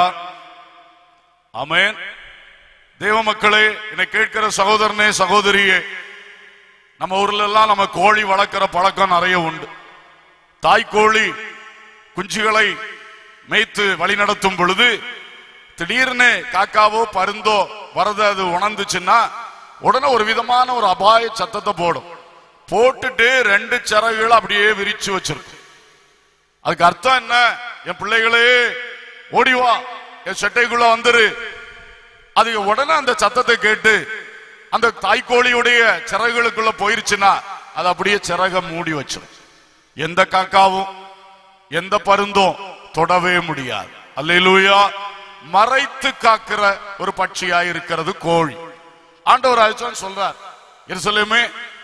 ஆமென். தேவ மக்களே, என்னை கேட்கிற சகோதரனே, சகோதரியே, நம்ம ஊர்ல எல்லாம் நம்ம கோழி வளர்க்கிற பழக்கம் நிறைய உண்டு. தாய்கோழி குஞ்சுகளை மேய்த்து வழி நடத்தும் பொழுது திடீர்னு காக்காவோ பருந்தோ வரத அது உணர்ந்துச்சுன்னா உடனே ஒரு விதமான ஒரு அபாய சத்தத்தை போடும். போட்டுட்டு ரெண்டு சிறகுகளை அப்படியே விரிச்சு வச்சிருக்கும். அதுக்கு அர்த்தம் என்ன? என் பிள்ளைகளே ஓடிவா, என் சட்டைக்குள்ள வந்துரு. அது உடனே அந்த சத்தத்தை கேட்டு அந்த தாய்கோழியுடைய சிறகுகளுக்குள்ள போயிருச்சுன்னா அது அப்படியே சிறக மூடி வச்சிடும். எந்த காக்காவும் எந்த பருந்தும் தொடவே முடியாது. அல்லேலூயா. மறைத்து காக்கிற ஒரு பட்சியாய் இருக்கிறது கோழி. ஆண்டவர் ஆயிடுச்சான்னு சொல்றார், எருசலேமே,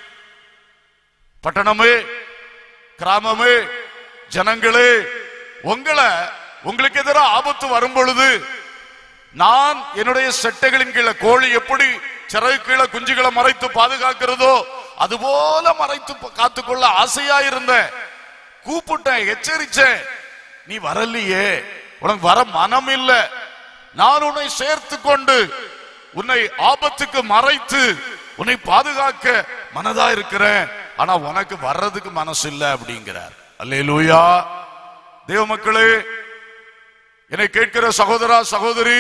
பட்டணமே, கிராமமே, ஜனங்களே, உங்களை உங்களுக்கு எதிராக ஆபத்து வரும் பொழுது நான் என்னுடைய செட்டைகளின் கீழே, கோழி எப்படி சிறகு கீழே குஞ்சுகளை மறைத்து பாதுகாக்கிறதோ அதுபோல மறைத்து காத்துக்கொள்ள ஆசையா இருந்த, கூப்பிட்டேன், எச்சரிச்சேன், நீ வரலையே, உனக்கு வர மனம் இல்லை. நான் உன்னை சேர்த்து கொண்டு உன்னை ஆபத்துக்கு மறைத்து உன்னை பாதுகாக்க மனதா இருக்கிறேன், ஆனா உனக்கு வர்றதுக்கு மனசு இல்லை அப்படிங்கிறார். அல்லேலூயா. தேவ மக்களே, என்னை கேட்கிற சகோதரா, சகோதரி,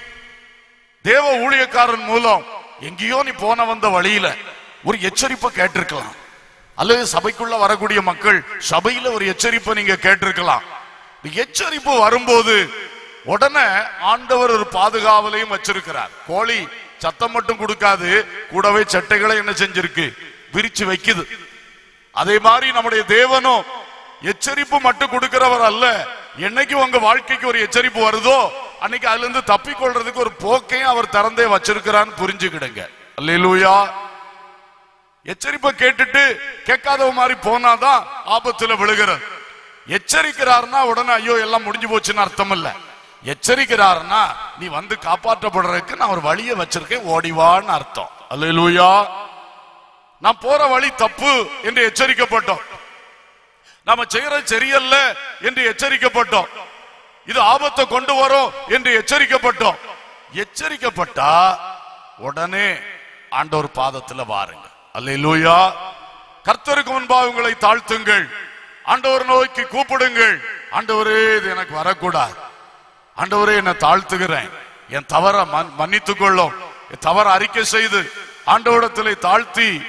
தேவ ஊழியக்காரன் மூலம் எங்கேயோ நீ போன வந்த வழியில ஒரு எச்சரிப்பை கேட்டிருக்கலாம். அல்லது சபைக்குள்ள வரக்கூடிய மக்கள் சபையில ஒரு எச்சரிப்பை நீங்க கேட்டிருக்கலாம். எச்சரிப்பு வரும்போது உடனே ஆண்டவர் ஒரு பாதுகாவலையும் வச்சிருக்கிறார். கோழி சத்தம் மட்டும் கொடுக்காது, கூடவே சட்டைகளை என்ன செஞ்சிருக்கு, விரிச்சு வைக்குது. அதே மாதிரி நம்முடைய தேவனும் எச்சரிப்பு மட்டும் கொடுக்கிறவர் அல்ல. என்னைக்கு உங்க வாழ்க்கைக்கு ஒரு எச்சரிப்பு வருதோ அன்னைக்கு அதுல இருந்து தப்பிக்கொள்றதுக்கு ஒரு போக்கையும் அவர் திறந்தே வச்சிருக்கிறான்னு புரிஞ்சுக்கிடுங்க. அல்லேலூயா. எச்சரிப்பை கேட்டுட்டு கேட்காதவ மாதிரி போனாதான் ஆபத்துல விழுகிறது. எச்சரிக்கிறார்னா உடனே ஐயோ எல்லாம் முடிஞ்சு போச்சுன்னு அர்த்தம் இல்ல. எச்சரிக்கிறார்னா நீ வந்து காப்பாற்றப்படுறதுக்கு நான் ஒரு வழியை வச்சிருக்கேன், ஓடிவான்னு அர்த்தம். அல்லேலூயா. நான் போற வழி தப்பு என்று எச்சரிக்கப்பட்டோம். நாம செய்யறது சரியல்ல என்று எச்சரிக்கப்பட்டோம். இது ஆபத்தை கொண்டு வரும் என்று எச்சரிக்கப்பட்டோம். எச்சரிக்கப்பட்டா உடனே ஆண்டவர் பாதத்துல வாருங்க. அல்லேலூயா. கர்த்தருக்கு முன்பாக உங்களை தாழ்த்துங்கள், ஆண்டவர் நோக்கி கூப்பிடுங்கள். ஆண்டவரே, இது எனக்கு வரக்கூடாது, ஆண்டவரே என்னை தாழ்த்துகிறேன், என் தவற மன்னித்துக் கொள்ளும். தவற அறிக்கை செய்து ஆண்டவரிடத்திலே தாழ்த்தி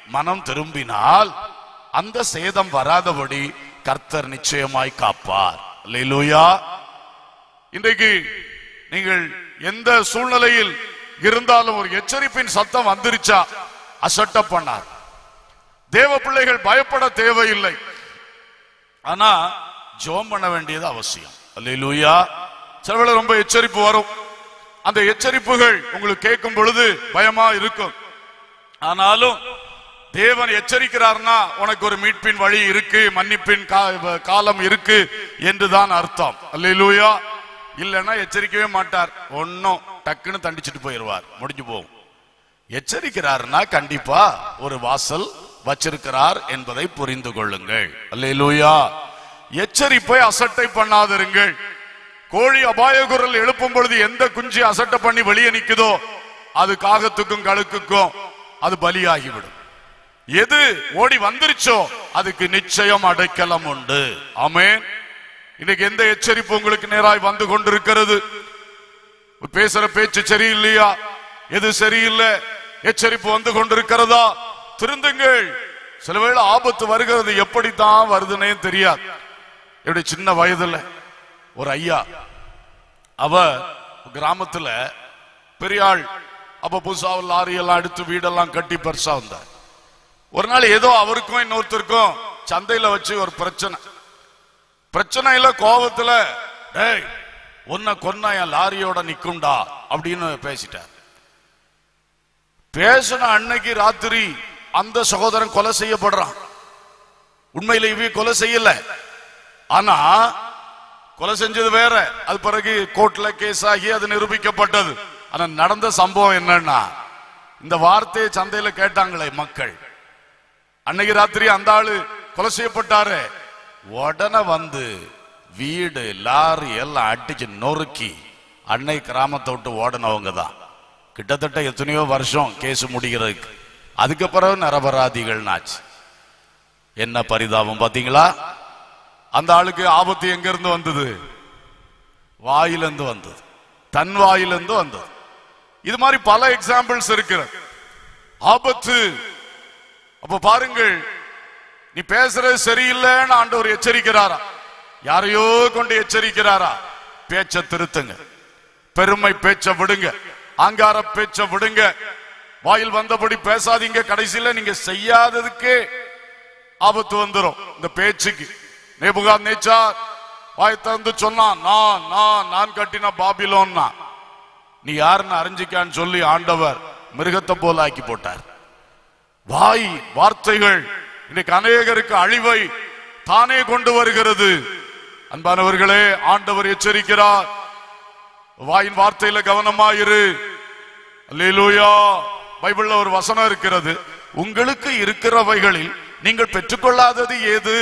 மனம் திரும்பினால் அந்த சேதம் வராதபடி கர்த்தர் நிச்சயமாய் காப்பார். அல்லேலூயா. இன்றைக்கு நீங்கள் எந்த சூழ்நிலையில் இருந்தாலும் ஒரு எச்சரிப்பின் சத்தம் வந்துருச்சா அசட்ட பண்ணார். தேவ பிள்ளைகள் பயப்பட தேவையில்லை. ஆனா ஜெபம் பண்ண வேண்டியது அவசியம். அல்லேலூயா. சில வேளை ரொம்ப எச்சரிப்பு வரும். அந்த எச்சரிப்புகள் உங்களுக்கு கேட்கும் பொழுது பயமா இருக்கும். ஆனாலும் தேவன் எச்சரிக்கிறார்னா உனக்கு ஒரு மீட்பின் வழி இருக்கு, மன்னிப்பின் காலம் இருக்கு என்றுதான் அர்த்தம். அல்லேலூயா. இல்லைன்னா எச்சரிக்கவே மாட்டார். ஒன்னும் டக்குன்னு தண்டிச்சுட்டு போயிடுவார், முடிஞ்சு போகும். எச்சரிக்கிறார்னா கண்டிப்பா ஒரு வாசல் வச்சிருக்கிறார் என்பதை புரிந்து கொள்ளுங்கள். அல்லேலூயா. எச்சரிப்பை அசட்டை பண்ணாதிருங்கள். கோழி அபாய குரல் எழுப்பும் பொழுது எந்த குஞ்சு அசட்டை பண்ணி வெளியே நிக்குதோ அது காகத்துக்கும் கழுக்குக்கும் அது பலியாகிவிடும். எது ஓடி வந்துருச்சோ அதுக்கு நிச்சயம் அடைக்கலம் உண்டு. ஆமென். இன்னைக்கு எந்த எச்சரிப்பு உங்களுக்கு நேராய் வந்து கொண்டிருக்கிறது? பேசுற பேச்சு சரியில்லையா? எது சரியில்லை? எச்சரிப்பு வந்து கொண்டிருக்கிறதா? திருந்துங்கள். சில வேளை ஆபத்து வருகிறது, எப்படித்தான் வருதுன்னே தெரியாது. எப்படி சின்ன வயதுல ஒரு ஐயா, அவ கிராமத்துல பெரிய ஆள், அப்ப புதுசா லாரி எல்லாம் எடுத்து வீடெல்லாம் கட்டி பெருசா வந்தார். ஒரு நாள் ஏதோ அவருக்கும் இன்னொருத்தருக்கும் சந்தையில வச்சு ஒரு பிரச்சனை. பிரச்சனையில கோபத்துல, டேய் உன்னை கொன்னா என் லாரியோட நிக்கும்டா அப்படின்னு பேசிட்டார். பேசின அன்னைக்கு ராத்திரி அந்த சகோதரன் கொலை செய்யப்படுறான். உண்மையில இவ கொலை செய்யல, ஆனா கொலை செஞ்சது வேற. அது பிறகு கோர்ட்ல கேஸ் ஆகி அது நிரூபிக்கப்பட்டது. ஆனா நடந்த சம்பவம் என்னன்னா, இந்த வார்த்தையை சந்தையில கேட்டாங்களே மக்கள், அன்னைக்கு ராத்திரி அந்த ஆளு கொலை செய்யப்பட்டாரு. உடனே வந்து வீடு லாரி எல்லாம் அடிச்சு நொறுக்கி அன்னை கிராமத்தை விட்டு ஓடனவங்க தான். கிட்டத்தட்ட எத்தனையோ வருஷம் கேஸ் முடிகிறதுக்கு. அதுக்கு பிறகு நிரபராதிகள் ஆச்சு. என்ன பரிதாபம் பாத்தீங்களா? அந்த ஆளுக்கு ஆபத்து எங்க இருந்து வந்தது? வாயிலிருந்து வந்தது, தன் வாயிலிருந்து வந்தது. இது மாதிரி பல எக்ஸாம்பிள்ஸ் இருக்கிறது. ஆபத்து. அப்ப பாருங்கள், நீ பேசுறது சரியில்லைன்னு ஆண்டவர் எச்சரிக்கிறாரா? யாரையோ கொண்டு எச்சரிக்கிறாரா? பேச்ச திருத்துங்க, பெருமை பேச்ச விடுங்க, ஆங்கார பேச்ச விடுங்க, வாயில் வந்தபடி பேசாதீங்க. கடைசியில நீங்க செய்யாததுக்கே ஆபத்து வந்துடும் இந்த பேச்சுக்கு. நேபுகாத்நேச்சார் வாய் திறந்து சொன்னான், நான் நான் நான் கட்டின பாபிலோன்னா. நீ யாருன்னு அறிஞ்சிக்கான்னு சொல்லி ஆண்டவர் மிருகத்தை போல ஆக்கி போட்டார். வாய் வார்த்தைகள் இன்னைக்கு அநேகருக்கு அழிவை தானே கொண்டு வருகிறது. அன்பானவர்களே, ஆண்டவர் எச்சரிக்கிறார், வாயின் வார்த்தையில கவனமாயிரு. அல்லேலூயா. பைபிள்ல ஒரு வசனம் இருக்கிறது, உங்களுக்கு இருக்கிறவைகளில் நீங்கள் பெற்றுக்கொள்ளாதது ஏது?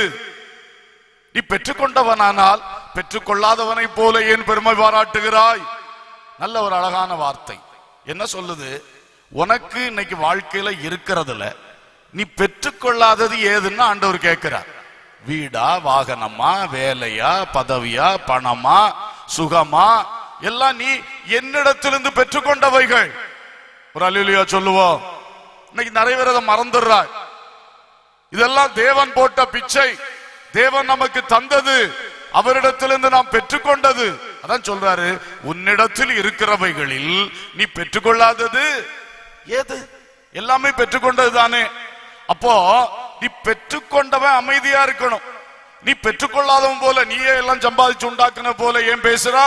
நீ பெற்றுக்கொண்டவனானால் பெற்றுக்கொள்ளாதவனை போல ஏன் பெருமை பாராட்டுகிறாய்? நல்ல ஒரு அழகான வார்த்தை. என்ன சொல்லுது? உனக்கு இன்னைக்கு வாழ்க்கையில இருக்கிறதுல நீ பெற்றுக்கொள்ளாதது ஏதுன்னு ஆண்டவர் கேட்கிறார். வீடா, வாகனமா, வேலையா, பதவியா, பணமா, சுகமா, எல்லாம் நீ என்னிடத்திலிருந்து பெற்றுக்கொண்டவைகள். ஒரு அல்லேலூயா சொல்லுவோம். இன்னைக்கு நிறைய பேர் அதை மறந்துடுறாய். இதெல்லாம் தேவன் போட்ட பிச்சை, தேவன் நமக்கு தந்தது, அவரிடத்திலிருந்து நாம் பெற்றுக்கொண்டது. அதான் சொல்றாரு, உன்னிடத்தில் இருக்கிறவைகளில் நீ பெற்றுக்கொள்ளாதது ஏது? எல்லாமே பெற்றுக்கொண்டது தானே. அப்போ நீ பெற்றுக்கொண்டவன் அமைதியா இருக்கணும். நீ பெற்றுக்கொள்ளாதவன் போல, நீயே எல்லாம் சம்பாதிச்சு உண்டாக்குன போல ஏன் பேசுறா?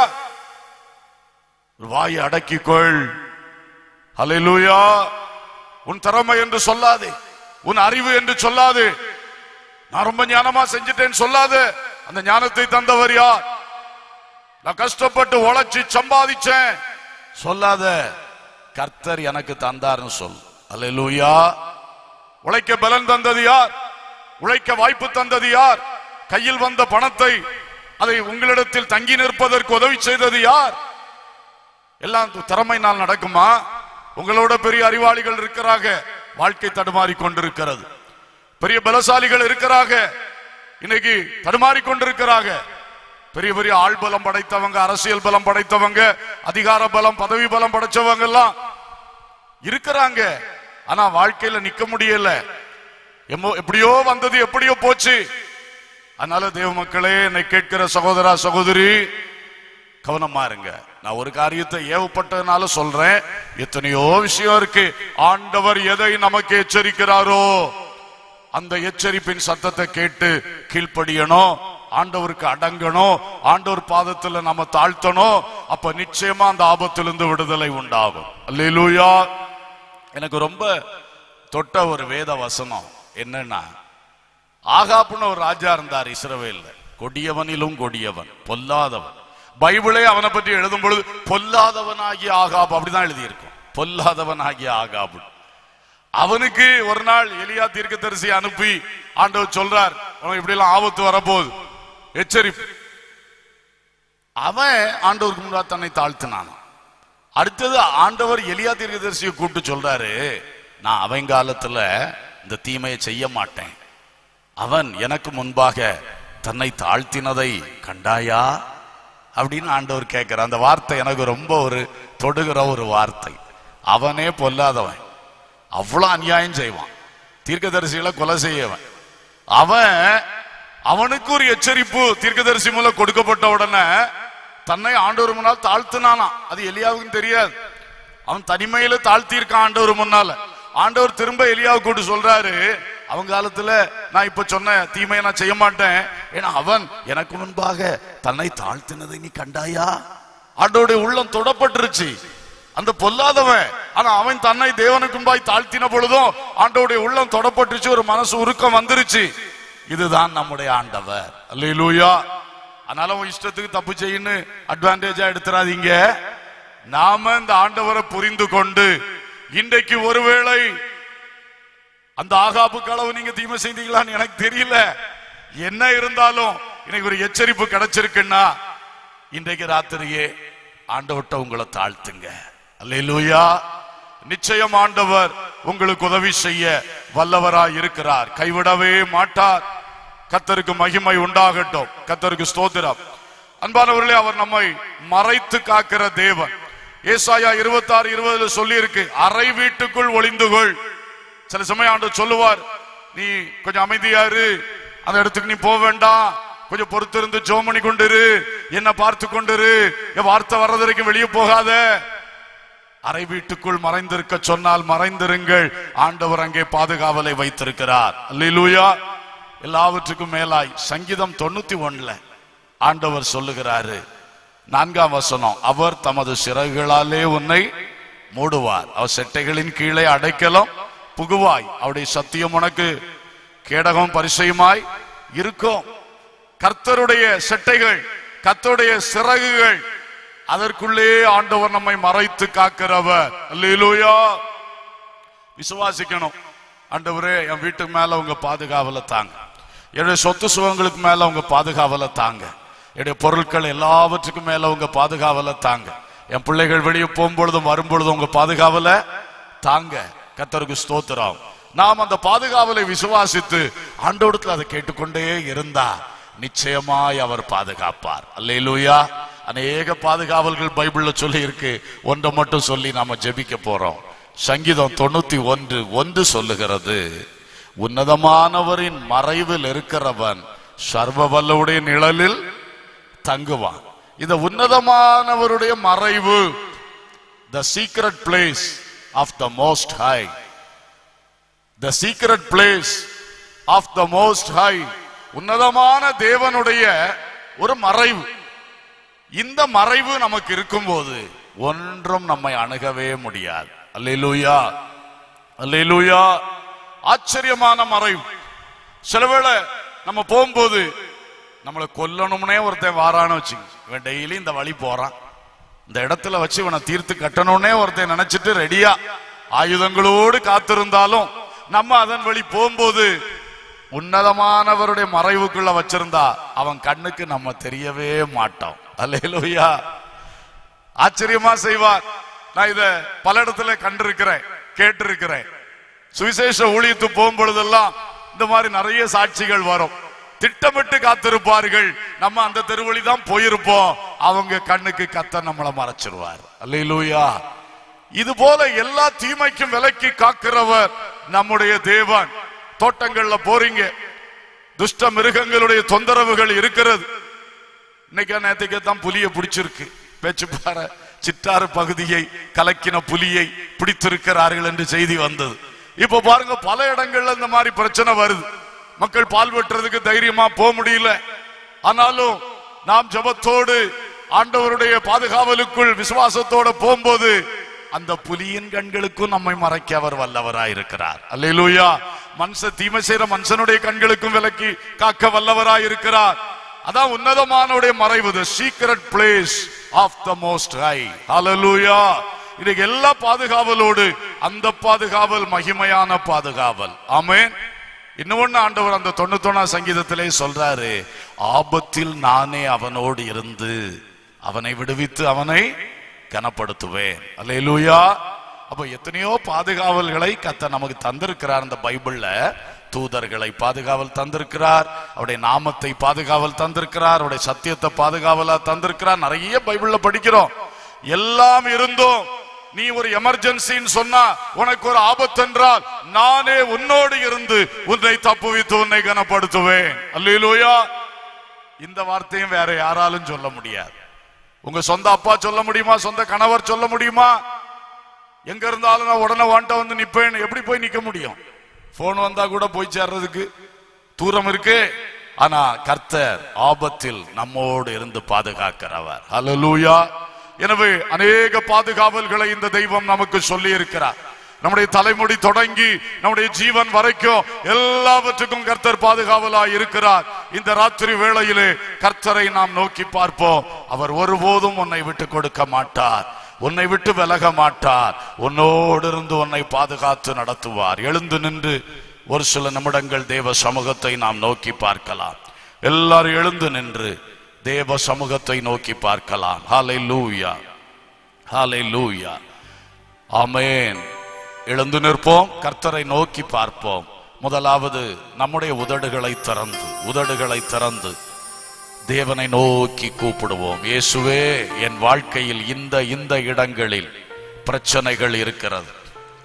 வாயை அடக்கிக்கொள். அல்லேலூயா. உன் திறமை என்று சொல்லாதே, உன் அறிவு என்று சொல்லாதே, நான் ரொம்ப ஞானமா செஞ்சுட்டேன்னு சொல்லாதே. அந்த ஞானத்தை தந்தவர் யார்? நான் கஷ்டப்பட்டு உழைச்சி சம்பாதிச்சேன் சொல்லாத. கர்த்தர் எனக்கு தந்தார்னு சொல். அல்லேலூயா. உழைக்க பலன் தந்தது யார்? உழைக்க வாய்ப்பு தந்தது யார்? கையில் வந்த பணத்தை அதை உங்களிடத்தில் தங்கி நிற்பதற்கு உதவி செய்தது யார்? எல்லாம் திறமையினால் நடக்குமா? உங்களோட பெரிய அறிவாளிகள் இருக்கிறாங்க, வாழ்க்கை தடுமாறி கொண்டிருக்கிறது. பெரிய பலசாலிகள் இருக்கிறாங்க, இன்னைக்கு தடுமாறி கொண்டிருக்கிறாங்க. பெரிய பெரிய ஆள் பலம் படைத்தவங்க, அரசியல் பலம் படைத்தவங்க, அதிகார பலம், பதவி பலம் படைச்சவங்க எல்லாம் இருக்கிறாங்க. ஆனா வாழ்க்கையில நிக்க முடியல. எப்படியோ வந்தது, எப்படியோ போச்சு. அதனால தேவ மக்களே, என்னை கேட்கிற சகோதரா சகோதரி, கவனமா இருங்க. நான் ஒரு காரியத்தை ஏவப்பட்டதுனால சொல்றேன். எத்தனையோ விஷயம் இருக்கு. ஆண்டவர் எதை நமக்கு எச்சரிக்கிறாரோ அந்த எச்சரிப்பின் சத்தத்தை கேட்டு கீழ்ப்படியணும், ஆண்டவருக்கு அடங்கணும், ஆண்டவர் பாதத்துல நம்ம தாழ்த்தணும். அப்ப நிச்சயமா அந்த ஆபத்திலிருந்து விடுதலை உண்டாகும். அல்லேலூயா. எனக்கு ரொம்ப தொட்ட ஒரு வேத வசனம் என்னன்னா, ஆகாப்புன்னு ஒரு ராஜா இருந்தார் இஸ்ரவேல்ல. கொடியவனிலும் கொடியவன், பொல்லாதவன். பைபிளே அவனை பற்றி எழுதும் பொழுது பொல்லாதவனாகிய ஆகாப் அப்படிதான் எழுதி இருக்கும். பொல்லாதவனாகிய ஆகாப். அவனுக்கு ஒரு நாள் எலியா தீர்க்கதரிசி அனுப்பி ஆண்டவர் சொல்றார், இப்படி எல்லாம் ஆபத்து வரப்போகுது, எச்சரிப்பு. அவன் ஆண்டவருக்கு முன்னாடி தன்னை தாழ்த்தினான். அடுத்தது ஆண்டவர் எலியா தீர்க்கதரிசியை கூப்பிட்டு சொல்றாரு, நான் அவன் காலத்துல இந்த தீமையை செய்ய மாட்டேன், அவன் எனக்கு முன்பாக தன்னை தாழ்த்தினதை கண்டாயா அப்படின்னு ஆண்டவர் கேட்கிறார். அந்த வார்த்தை எனக்கு ரொம்ப ஒரு தொடுகிற ஒரு வார்த்தை. அவனே பொல்லாதவன், அவ்வளவு அநியாயம் செய்வான், தீர்க்கதரிசிகளை கொலை செய்யவன். அவன் அவனுக்கு ஒரு எச்சரிப்பு தீர்க்கதரிசி மூலம் கொடுக்கப்பட்ட உடனே தன்னை ஆண்டவர் முன்னால் தாழ்த்தினானா. அது எலியாவுக்கு தெரியாது. அவன் தனிமையில தாழ்த்தி இருக்கான் ஆண்டவர் முன்னால. ஆண்டவர் திரும்ப எலியாவை கூட்டு சொல்றாரு, அவங்க காலத்துல நான் இப்ப சொன்ன தீமையை நான் செய்ய மாட்டேன், ஏன்னா அவன் எனக்கு முன்பாக தன்னை தாழ்த்தினதை நீ கண்டாயா. ஆண்டவருடைய உள்ளம் தொடப்பட்டுருச்சு. அந்த பொல்லாதவன், ஆனா அவன் தன்னை தேவனுக்கு முன்பாய் தாழ்த்தின பொழுதும் ஆண்டவருடைய உள்ளம் தொடப்பட்டுச்சு, ஒரு மனசு உருக்கம் வந்துருச்சு. இதுதான் நம்முடைய ஆண்டவர். அல்லேலூயா. அதனால உன் இஷ்டத்துக்கு தப்பு செய்யுன்னு அட்வான்டேஜா எடுத்துறாதீங்க. நாம இந்த ஆண்டவரை புரிந்து கொண்டு, இன்றைக்கு ஒருவேளை அந்த ஆகாபு களவு நீங்க தீமை செய்தீங்களான்னு எனக்கு தெரியல, என்ன இருந்தாலும் இன்னைக்கு ஒரு எச்சரிப்பு கிடைச்சிருக்குன்னா இன்றைக்கு ராத்திரியே ஆண்டவர்ட்ட உங்களை தாழ்த்துங்க. அல்லேலூயா. நிச்சயம் ஆண்டவர் உங்களுக்கு உதவி செய்ய வல்லவராய் இருக்கிறார், கைவிடவே மாட்டார். கர்த்தருக்கு மகிமை உண்டாகட்டும், கர்த்தருக்கு ஸ்தோத்திரம். அன்பானவர்களே, அவர் நம்மை மறைத்து காக்கிற தேவன். ஏசாயா இருபத்தி ஆறு இருபதுல சொல்லி இருக்கு, அறை வீட்டுக்குள் ஒளிந்துகொள். சில சமயம் ஆண்டவர் சொல்லுவார், நீ கொஞ்சம் அமைதியாரு, அந்த இடத்துக்கு நீ போக வேண்டாம், கொஞ்சம் பொறுத்து இருந்து ஜெபம் பண்ணி கொண்டிரு, என்ன பார்த்து கொண்டிரு, என் வார்த்தை வர்றது வரைக்கும் வெளியே போகாத. அறை வீட்டுக்குள் மறைந்திருக்க சொன்னால் மறைந்திருங்கள், ஆண்டவர் அங்கே பாதுகாவலை வைத்திருக்கிறார். அல்லேலூயா. எல்லாவற்றுக்கும் மேலாய் சங்கீதம் தொண்ணூத்தி ஒண்ணுல ஆண்டவர் சொல்லுகிறாரு, நான்காம் வசனம், அவர் தமது சிறகுகளாலே உன்னை மூடுவார், அவர் செட்டைகளின் கீழே அடைக்கலம் புகுவாய், அவருடைய சத்தியம் உனக்கு கேடகம் பரிசையுமாய் இருக்கும். கர்த்தருடைய செட்டைகள், கர்த்தருடைய சிறகுகள், அதற்குள்ளே ஆண்டவர் நம்மை மறைத்து காக்கிறவர். அல்லேலூயா. விசுவாசிக்கணும், ஆண்டவரே என் வீட்டுக்கு மேல உங்க பாதுகாவலை தாங்க, என்னுடைய சொத்து சுகங்களுக்கு மேல உங்க பாதுகாவலை தாங்க, என்னுடைய பொருட்கள் எல்லாவற்றுக்கும் மேல உங்க பாதுகாவலை தாங்க, என் பிள்ளைகள் வெளியே போகும்பொழுதும் வரும்பொழுதும் உங்க பாதுகாவலை தாங்க. கர்த்தருக்கு ஸ்தோத்திரம். நாம் அந்த பாதுகாவலை விசுவாசித்து ஆண்டவரிடத்தில் அதை கேட்டுக்கொண்டே இருந்தா நிச்சயமாய் அவர் பாதுகாப்பார். அல்லேலூயா. அநேக பாதுகாவல்கள் பைபிள்ல சொல்லி இருக்கு, ஒன்றை மட்டும் சொல்லி நாம ஜெபிக்க போறோம். சங்கீதம் தொண்ணூத்தி ஒன்று ஒன்று சொல்லுகிறது, உன்னதமானவரின் மறைவில் இருக்கிறவன் சர்வ வல்லவருடைய நிழலில் தங்குவான். இந்த உன்னதமானவருடைய மறைவு, the secret place of the most high, the secret place of the most high, உன்னதமான தேவனுடைய ஒரு மறைவு. இந்த மறைவு நமக்கு இருக்கும்போது ஒன்றும் நம்மை அணுகவே முடியாது. அல்லேலூயா, அல்லேலூயா. ஆச்சரியமான மறைவு. சிலவேளை நம்ம போகும்போது நம்மளை கொல்லணும்னே ஒருத்தன் வாரான்னு வச்சுங்க, இவன் டெய்லி இந்த வழி போறான், இந்த இடத்துல வச்சு இவனை தீர்த்து கட்டணும்னே ஒருத்தன் நினைச்சிட்டு ரெடியா ஆயுதங்களோடு காத்திருந்தாலும் நம்ம அதன் வழி போகும்போது உன்னதமானவருடைய மறைவுக்குள்ள வச்சிருந்தா அவன் கண்ணுக்கு நம்ம தெரியவே மாட்டோம். அல்லேலூயா. ஆச்சரியமா செய்வார். நான் இத பல இடத்துல கண்டிருக்கிறேன், கேட்டிருக்கிறேன். சுவிசேஷ ஊழியத்து போகும் பொழுதெல்லாம் இந்த மாதிரி நிறைய சாட்சிகள் வரும். திட்டமிட்டு காத்திருப்பார்கள், நம்ம அந்த தெருவழி தான் போயிருப்போம், அவங்க கண்ணுக்கு கத்த நம்மளை மறைச்சிருவார். அல்லேலூயா. இது போல எல்லா தீமைக்கும் விலக்கி காக்கிறவர் நம்முடைய தேவன். தோட்டங்கள்ல போறீங்க, துஷ்ட மிருகங்களுடைய தொந்தரவுகள் இருக்கிறது. இன்னைக்கு நேற்றுக்கு தான் புலியை பிடிச்சிருக்கு. பேச்சுப்பாற சிற்றாறு பகுதியை கலக்கின புலியை பிடித்திருக்கிறார்கள் என்று செய்தி வந்தது. இப்ப பாருங்க, பல இடங்கள்ல இந்த மாதிரி பிரச்சனை வருது. மக்கள் பால் வெட்டுறதுக்கு தைரியமா போக முடியல. ஆனாலும் நாம் ஜெபத்தோடு ஆண்டவருடைய பாதுகாவலுக்குள் விசுவாசத்தோட போகும்போது அந்த புலியின் கண்களுக்கும் நம்மை மறைக்க அவர் வல்லவராயிருக்கிறார். அல்லேலூயா. மனுஷ தீமை செய்யற மனுஷனுடைய கண்களுக்கும் விலக்கி காக்க வல்லவராயிருக்கிறார். அதான் உன்னதமானவருடைய மறைவு, the secret place of the most high. ஹல்லேலூயா. இன்னைக்கு எல்லா பாதுகாவலோடு அந்த பாதுகாவல் மகிமையான பாதுகாவல். ஆமென். இன்னொன்னு ஆண்டவர் அந்த தொண்ணூத்தி ஒண்ணாம் சங்கீதத்திலே சொல்றாரு, ஆபத்தில் நானே அவனோடு இருந்து அவனை விடுவித்து அவனை கனப்படுத்துவேன். அல்லேலூயா. அப்ப எத்தனையோ பாதுகாவல்களை கர்த்தர் நமக்கு தந்திருக்கிறார். இந்த பைபிள்ல தூதர்களை பாதுகாவல் தந்திருக்கிறார், அவருடைய நாமத்தை பாதுகாவல் தந்திருக்கிறார், அவருடைய சத்தியத்தை பாதுகாவலா தந்திருக்கிறார். நிறைய பைபிள்ல படிக்கிறோம். எல்லாம் இருந்தும் நீ ஒரு எமர்ஜென்சின்னு சொன்னா, உனக்கு ஒரு ஆபத்து என்றால் நானே உன்னோடு இருந்து உன்னை தப்புவித்து உன்னை கனப்படுத்துவேன். அல்லேலூயா. இந்த வார்த்தையும் வேற யாராலும் சொல்ல முடியாது. உங்க சொந்த அப்பா சொல்ல முடியுமா? சொந்த கணவர் சொல்ல முடியுமா? எங்க இருந்தாலும் நான் உடனே வாண்ட வந்து நிப்பேன். எப்படி போய் நிக்க முடியும்? போன் வந்தா கூட போய் சேர்றதுக்கு தூரம் இருக்கு. ஆனா கர்த்தர் ஆபத்தில் நம்மோடு இருந்து பாதுகாக்கிறவர். ஹல்லேலூயா. எனவே அநேக பாதுகாவல்களை இந்த தெய்வம் நமக்கு சொல்லி இருக்கிறார். நம்முடைய தலைமுடி தொடங்கி நம்முடைய ஜீவன் வரைக்கும் எல்லாவற்றுக்கும் கர்த்தர் பாதுகாவலாய் இருக்கிறார். இந்த ராத்திரி வேளையிலே கர்த்தரை நாம் நோக்கி பார்ப்போம். அவர் ஒருபோதும் உன்னை விட்டு கொடுக்க மாட்டார், உன்னை விட்டு விலக மாட்டார். உன்னோடு இருந்து உன்னை பாதுகாத்து நடத்துவார். எழுந்து நின்று ஒரு சில நிமிடங்கள் தேவ சமூகத்தை நாம் நோக்கி பார்க்கலாம். எல்லாரும் எழுந்து நின்று தேவ சமூகத்தை நோக்கி பார்க்கலாம். ஹல்லேலூயா, ஹல்லேலூயா, ஆமென். எழுந்து நிற்போம், கர்த்தரை நோக்கி பார்ப்போம். முதலாவது நம்முடைய உதடுகளை திறந்து உதடுகளை திறந்து தேவனை நோக்கி கூப்பிடுவோம். இயேசுவே, என் வாழ்க்கையில் இந்த இந்த இடங்களில் பிரச்சனைகள் இருக்கிறது,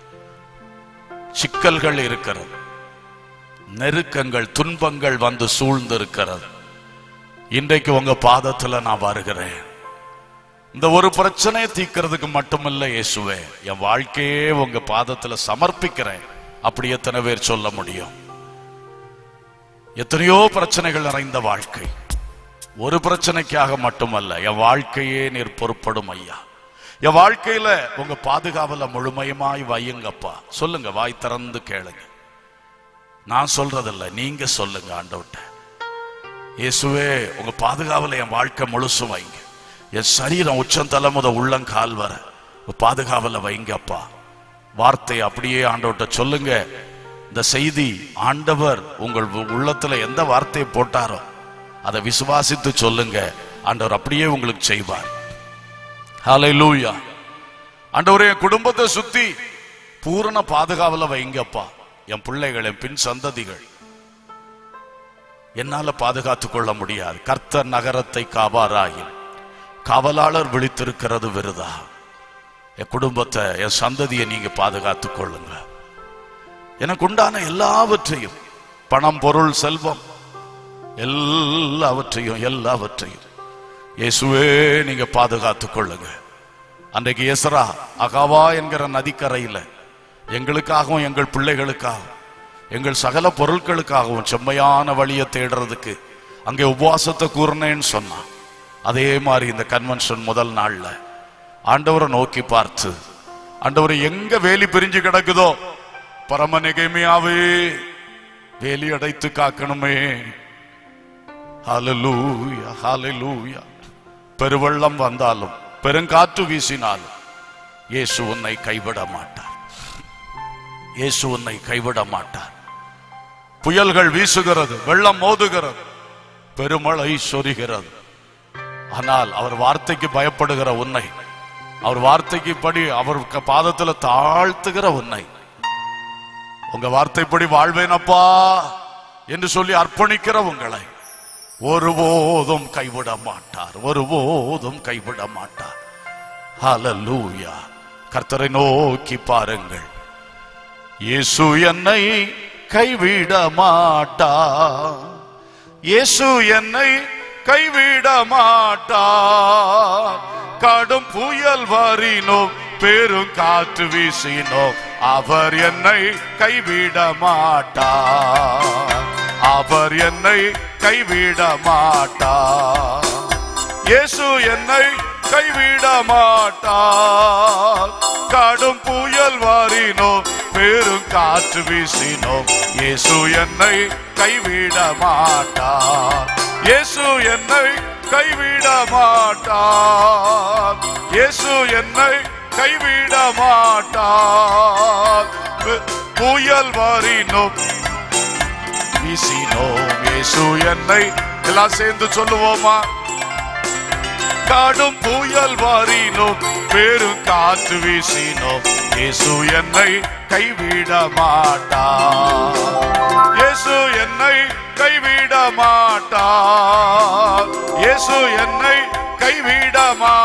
சிக்கல்கள் இருக்கிறது, நெருக்கங்கள் துன்பங்கள் வந்து சூழ்ந்து இருக்கிறது. இன்றைக்கு உங்க பாதத்துல நான் வருகிறேன். இந்த ஒரு பிரச்சனையை தீர்க்கிறதுக்கு மட்டுமில்லை இயேசுவே, என் வாழ்க்கையே உங்க பாதத்துல சமர்ப்பிக்கிறேன். அப்படி எத்தனை பேர் சொல்ல முடியும்? எத்தனையோ பிரச்சனைகள் நிறைந்த வாழ்க்கை. ஒரு பிரச்சனைக்காக மட்டுமல்ல, என் வாழ்க்கையே நீர் பொறுப்படும் ஐயா. என் வாழ்க்கையில உங்க பாதுகாவல முழுமையுமாய் வையுங்கப்பா. சொல்லுங்க, வாய் திறந்து கேளுங்க. நான் சொல்றதில்ல, நீங்க சொல்லுங்க ஆண்டவர்ட்ட. இயேசுவே, உங்க பாதுகாவல என் வாழ்க்கை முழுசும் வைங்க. என் சரீரம் உச்சம் தலை முத உள்ளங்கால் வர பாதுகாவல வைங்கப்பா. வார்த்தை அப்படியே ஆண்டவர்ட்ட சொல்லுங்க. இந்த செய்தி ஆண்டவர் உங்கள் உள்ளத்துல எந்த வார்த்தையை போட்டாரோ அதை விசுவாசித்து சொல்லுங்க. ஆண்டவர் அப்படியே உங்களுக்கு செய்வார். ஹல்லேலூயா. ஆண்டவரே, என் குடும்பத்தை சுத்தி பூரண பாதுகாவல வைங்கப்பா. என் பிள்ளைகள், என் பின் சந்ததிகள் என்னால பாதுகாத்துக் கொள்ள முடியாது. கர்த்தர் நகரத்தை காவாராயில் காவலாளர் விழித்திருக்கிறது விருதா. என் குடும்பத்தை, என் சந்ததியை நீங்க பாதுகாத்துக் கொள்ளுங்க. எனக்கு உண்டான எல்லாவற்றையும், பணம், பொருள், செல்வம், எல்லாவற்றையும் எல்லாவற்றையும் இயேசுவே நீங்க பாதுகாத்துக் கொள்ளுங்க. அன்றைக்கு எஸ்ரா அகாவா என்கிற நதிக்கரையில எங்களுக்காகவும் எங்கள் பிள்ளைகளுக்காகவும் எங்கள் சகல பொருட்களுக்காகவும் செம்மையான வழியை தேடுறதுக்கு அங்கே உபவாசத்தை கூறினேன்னு சொன்னான். அதே மாதிரி இந்த கன்வென்ஷன் முதல் நாள்ல ஆண்டவரை நோக்கி பார்த்து, ஆண்டவரை எங்க வேலி பிரிஞ்சு கிடக்குதோ பரம நிகைமையாவே வேலி அடைத்து காக்கணுமே. ஹல்லேலூயா, ஹல்லேலூயா. பெருவெள்ளம் வந்தாலும் பெருங்காற்று வீசினாலும் இயேசு உன்னை கைவிட மாட்டார். இயேசு உன்னை கைவிட மாட்டார். புயல்கள் வீசுகிறது, வெள்ளம் மோதுகிறது, பெருமழை சொரிகிறது. ஆனால் அவர் வார்த்தைக்கு பயப்படுகிற உன்னை, அவர் வார்த்தைக்கு படி அவர் பாதத்துல தாழ்த்துகிற உன்னை, உங்க வார்த்தைப்படி வாழ்வேனப்பா என்று சொல்லி அர்ப்பணிக்கிற உங்களை ஒருபோதும் கைவிட மாட்டார், ஒருபோதும் கைவிட மாட்டார். ஹல்லேலூயா. கர்த்தரை நோக்கி பாருங்கள். இயேசு என்னை கைவிட மாட்டார். இயேசு என்னை கைவிட மாட்டார். கடும் புயல் வரினோ பெரும் காற்று வீசினோ அவர் என்னை கைவிட மாட்டார். அவர் என்னை கைவிட மாட்டார். இயேசு என்னை கைவிட மாட்டார். கடும் புயல் வாரினோ பெரும் காற்று வீசினோ இயேசு என்னை கைவிட மாட்டார். இயேசு என்னை கைவிட மாட்டார். இயேசு என்னை கைவிட மாட்டார். புயல் வாரினோ வீசினோ இயேசு என்னை, எல்லாம் சேர்ந்து சொல்லுவோமா? கடும் புயல் வாரினோ பெரும் காற்று வீசினோ இயேசு என்னை கைவிட மாட்டார். இயேசு என்னை கைவிட மாட்டார். இயேசு என்னை கைவிட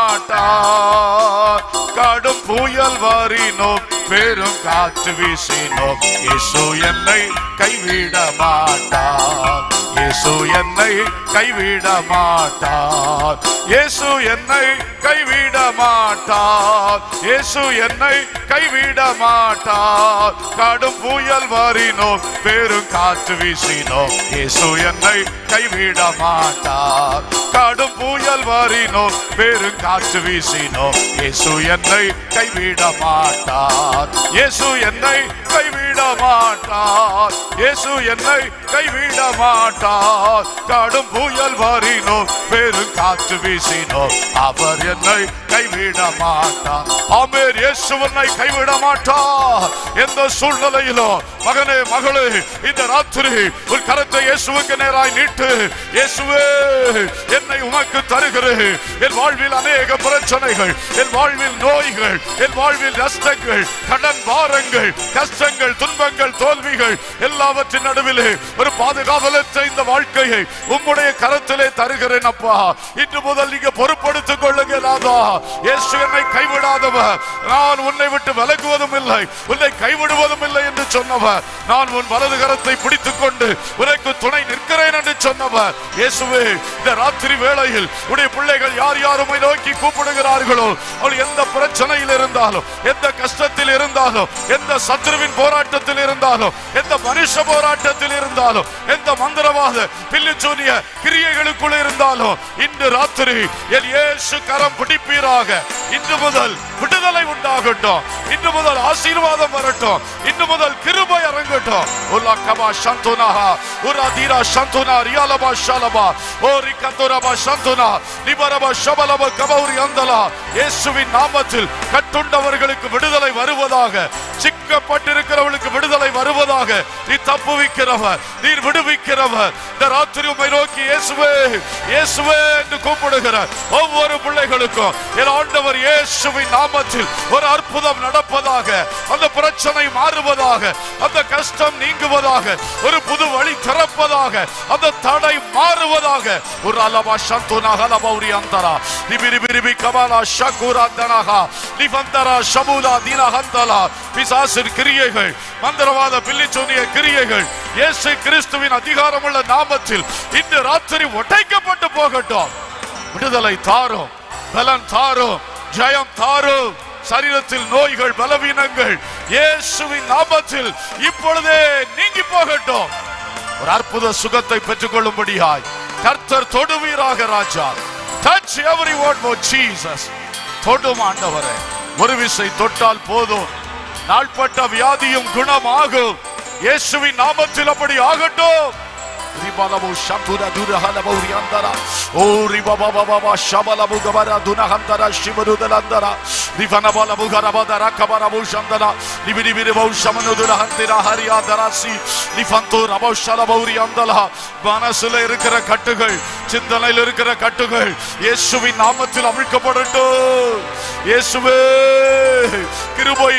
மாட்டார். கடும் புயல் வாரினோ பெரும் காற்று வீசினோ இயேசு என்னை கைவிட மாட்டார். இயேசு என்னை கைவிட மாட்டார். இயேசு என்னை கைவிட மாட்டார். இயேசு என்னை கைவிட மாட்டார். கடும் புயல் வாரினோ பெரும் காற்று வீசினோ இயேசு என்னை கைவிட மாட்டார். கடும் புயல் வாரினோ பெரும் காற்று வீசினோ இயேசு என்னை கைவிட மாட்டார். இயேசு என்னை கைவிட மாட்டார். இயேசு என்னை கைவிட மாட்டார். கடும் புயல் வாரினோ பெரும் காற்று வீசினோ அவர் என்னை கைவிட மாட்டார். ஆமென். இயேசு என்னை கைவிட மாட்டார். எந்த சூழ்நிலையிலும் மகனே மகளே இந்த ராத்திரி ஒரு கரத்தை இயேசுவுக்கு நேராய் நீட்டு. இயேசுவே என்னை உமக்கு தருகிறேன். என் வாழ்வில் அநேக பிரச்சனைகள், என் வாழ்வில் நோய்கள், என் வாழ்வில் நஷ்டங்கள், கடன் பாரங்கள், கஷ்டங்கள், துன்பங்கள், தோல்விகள் எல்லாவற்றின் நடுவிலே ஒரு பாதுகாவலற்ற இந்த வாழ்க்கையை உம்முடைய கரத்திலே தருகிறேன் அப்பா. இன்று முதல் நீங்க பொறுப்படுத்திக் கொள்ளுங்களாதா. இயேசு என்னை கைவிடாதவர், நான் உன்னை விட்டு விலகுவதும் இல்லை, உன்னை கைவிடுவதும் இல்லை என்று சொன்னவர். நான் உன் வலது கரத்தை பிடித்துக் கொண்டு உனக்கு துணை நிற்கிறேன் என்று சொன்னவர். இயேசுவே இந்த ராத்திரி வேளையில் உடைய பிள்ளைகள் யார் யாருமை நோக்கி கூப்பிடுகிறார்களோ, அவள் எந்த பிரச்சனையில் இருந்தாலும், எந்த கஷ்டத்தில் இருந்தாலும், எந்த சத்துருவின் போராட்டத்தில் இருந்தாலும், எந்த மனுஷ போராட்டத்தில் இருந்தாலும், எந்த மந்திரவாத பில்லிச்சூனிய கிரியைகளுக்குள் இருந்தாலும் இன்று ராத்திரி என் இயேசு கரம் பிடிப்பீராக. இன்று முதல் விடுதலை உண்டாகட்டும். இன்று முதல் ஆசீர்வாதம் வரட்டும். இன்று முதல் கிருபை இறங்கட்டும். உலா கபா சந்துனாஹா உரா தீரா சந்துனா ரியாலபா ஷலபா ஓரி கந்துரபா சந்துனா லிபரபா ஷபலபா கபௌரி அந்தலா. இயேசுவின் நாமத்தில் கட்டுண்டவர்களுக்கு விடுதலை வருவதாக. சிக்கப்பட்டிருக்கிறவர்களுக்கு விடுதலை வருவதாக. நீ தப்புவிக்கிறவர், நீர் விடுவிக்கிறவர். இந்த ராத்திரி உம்மை நோக்கி இயேசுவே இயேசுவே என்று கூப்பிடுகிற ஒவ்வொரு பிள்ளைகளுக்கும் என் ஆண்டவர் இயேசுவின் நாமத்தில் ஒரு அற்புதம் நடப்பதாக. அந்த பிரச்சனை மாறுவதாக. அந்த கஷ்டம் நீங்குவதாக. ஒரு புது வழி திறப்பதாக. அந்த தடை மாறுவதாக. ஒரு அலபா சந்துனா ஹலபௌரி அந்தரா லிபிரிபிரிபி கபாலா ஷகுரா தனஹா லிபந்தரா ஷபுலா தீனா ஹந்தலா. பிசாசின் கிரியைகள், மந்திரவாத பில்லிச்சூனிய கிரியைகள் இயேசு கிறிஸ்துவின் அதிகாரமுள்ள நாமத்தில் இன்று ராத்திரி ஒட்டைக்கப்பட்டு போகட்டும். விடுதலை தாரும், பலன் தாரும், ஜெயம் தாரும். சரீரத்தில் நோய்கள், பலவீனங்கள் இயேசுவின் நாமத்தில் இப்பொழுதே நீங்கி போகட்டும். ஒரு அற்புத சுகத்தை பெற்றுக் கொள்ளும்படியாய் கர்த்தர் தொடுவீராக ராஜா. Touch everyone for Jesus. தொடும் ஆண்டவரே. ஒரு விசை தொட்டால் போதும். நாள்பட்ட வியாதியும் குணமாகும். இயேசுவின் நாமத்தில் அப்படி ஆகட்டும். ரிபலபு ஷந்துரா துரஹலபௌரி அந்தரா ஓ ரிபபபபப ஷபலபு கபரா துனஹந்தரா ஷிபருதலந்தரா ரிவனபலபு கரபதரா கபரபு ஷந்தரா லிபிரிபிரிபௌ ஷமனுதுரஹந்திரா ஹரியாதராசி லிஃபந்து ரபௌ ஷலபௌரி அந்தலா. மனசுல இருக்கிற கட்டுகள், சிந்தனையில் இருக்கிற கட்டுகள் இயேசுவின் நாமத்தில் அவிழ்க்கப்படட்டும். இயேசுவே கிருபை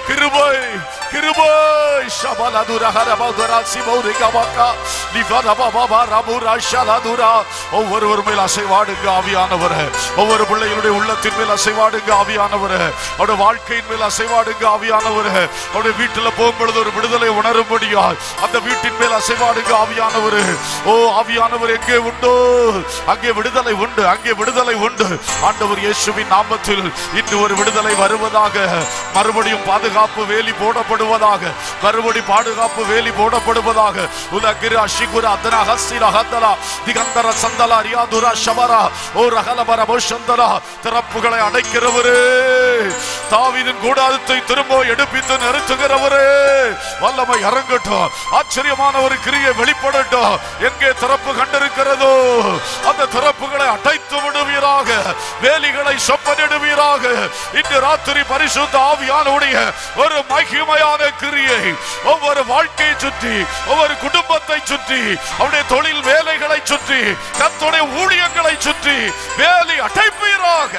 கிருபை கிருபை ஷபலதுர ஹரபதுர சிபௌரிகவகா லிவரபபப ரபுர ஷலதுர. ஒவ்வொருவர் மேல் அசைவாடுங்க ஆவியானவரே. ஒவ்வொரு பிள்ளைகளுடைய உள்ளத்தின் மேல் அசைவாடுங்க ஆவியானவரே. அவருடைய வாழ்க்கையின் மேல் அசைவாடுங்க ஆவியானவரே. அவருடைய வீட்டுல போகும்பொழுது ஒரு விடுதலை உணரும்படியா அந்த வீட்டின் மேல் அசைவாடுங்க ஆவியானவரே. ஓ ஆவியானவர் எங்கே உண்டோ அங்கே விடுதலை உண்டு, அங்கே விடுதலை உண்டு. ஆண்டவர் இயேசுவின் நாமத்தில் இன்று ஒரு விடுதலை வருவதாக. மறுபடியும் பாதுகாப்பு வேலி போடப்படுவதாக. மறுபடி பாதுகாப்பு வேலி போடப்படுவதாக. உலகிர அஷிகுர அதன ஹஸ்ஸிர ஹதலா திகந்தர சந்தலா ரியாதுரா ஷபரா ஓ ரகலபர போஷந்தலா. திறப்புகளை அடைக்கிறவரே, தாவீதின் கூடாரத்தை திரும்ப எடுப்பித்து நிறுத்துகிறவரே, வல்லமை இறங்கட்டும். ஆச்சரியமான ஒரு கிரியை வெளிப்படட்டும். எங்கே திறப்பு கண்டிருக்கிறதோ அந்த திறப்புகளை அடைத்து விடுவீராக. வேலிகளை சொப்பனிடுவீராக. இன்று ராத்திரி பரிசுத்த ஆவியானவருடைய ஒரு மகிமையான கிரியை ஒவ்வொரு வாழ்க்கையை சுற்றி, ஒவ்வொரு குடும்பத்தை சுற்றி, அவருடைய தொழில் வேலைகளை சுற்றி, கர்த்தருடைய ஊழியங்களை சுற்றி வேலி அடைப்பீராக.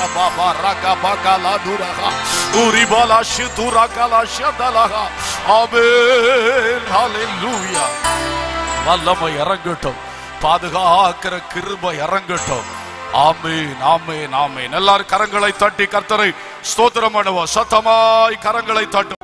வல்லமை இறங்கட்டும். பாதுகாக்கிற கிருபை இறங்கட்டும். ஆமென் ஆமென் ஆமென். எல்லாரும் கரங்களை தட்டி கர்த்தரை ஸ்தோத்திரம் பண்ணுவோம். சத்தமாய் கரங்களை தட்டு.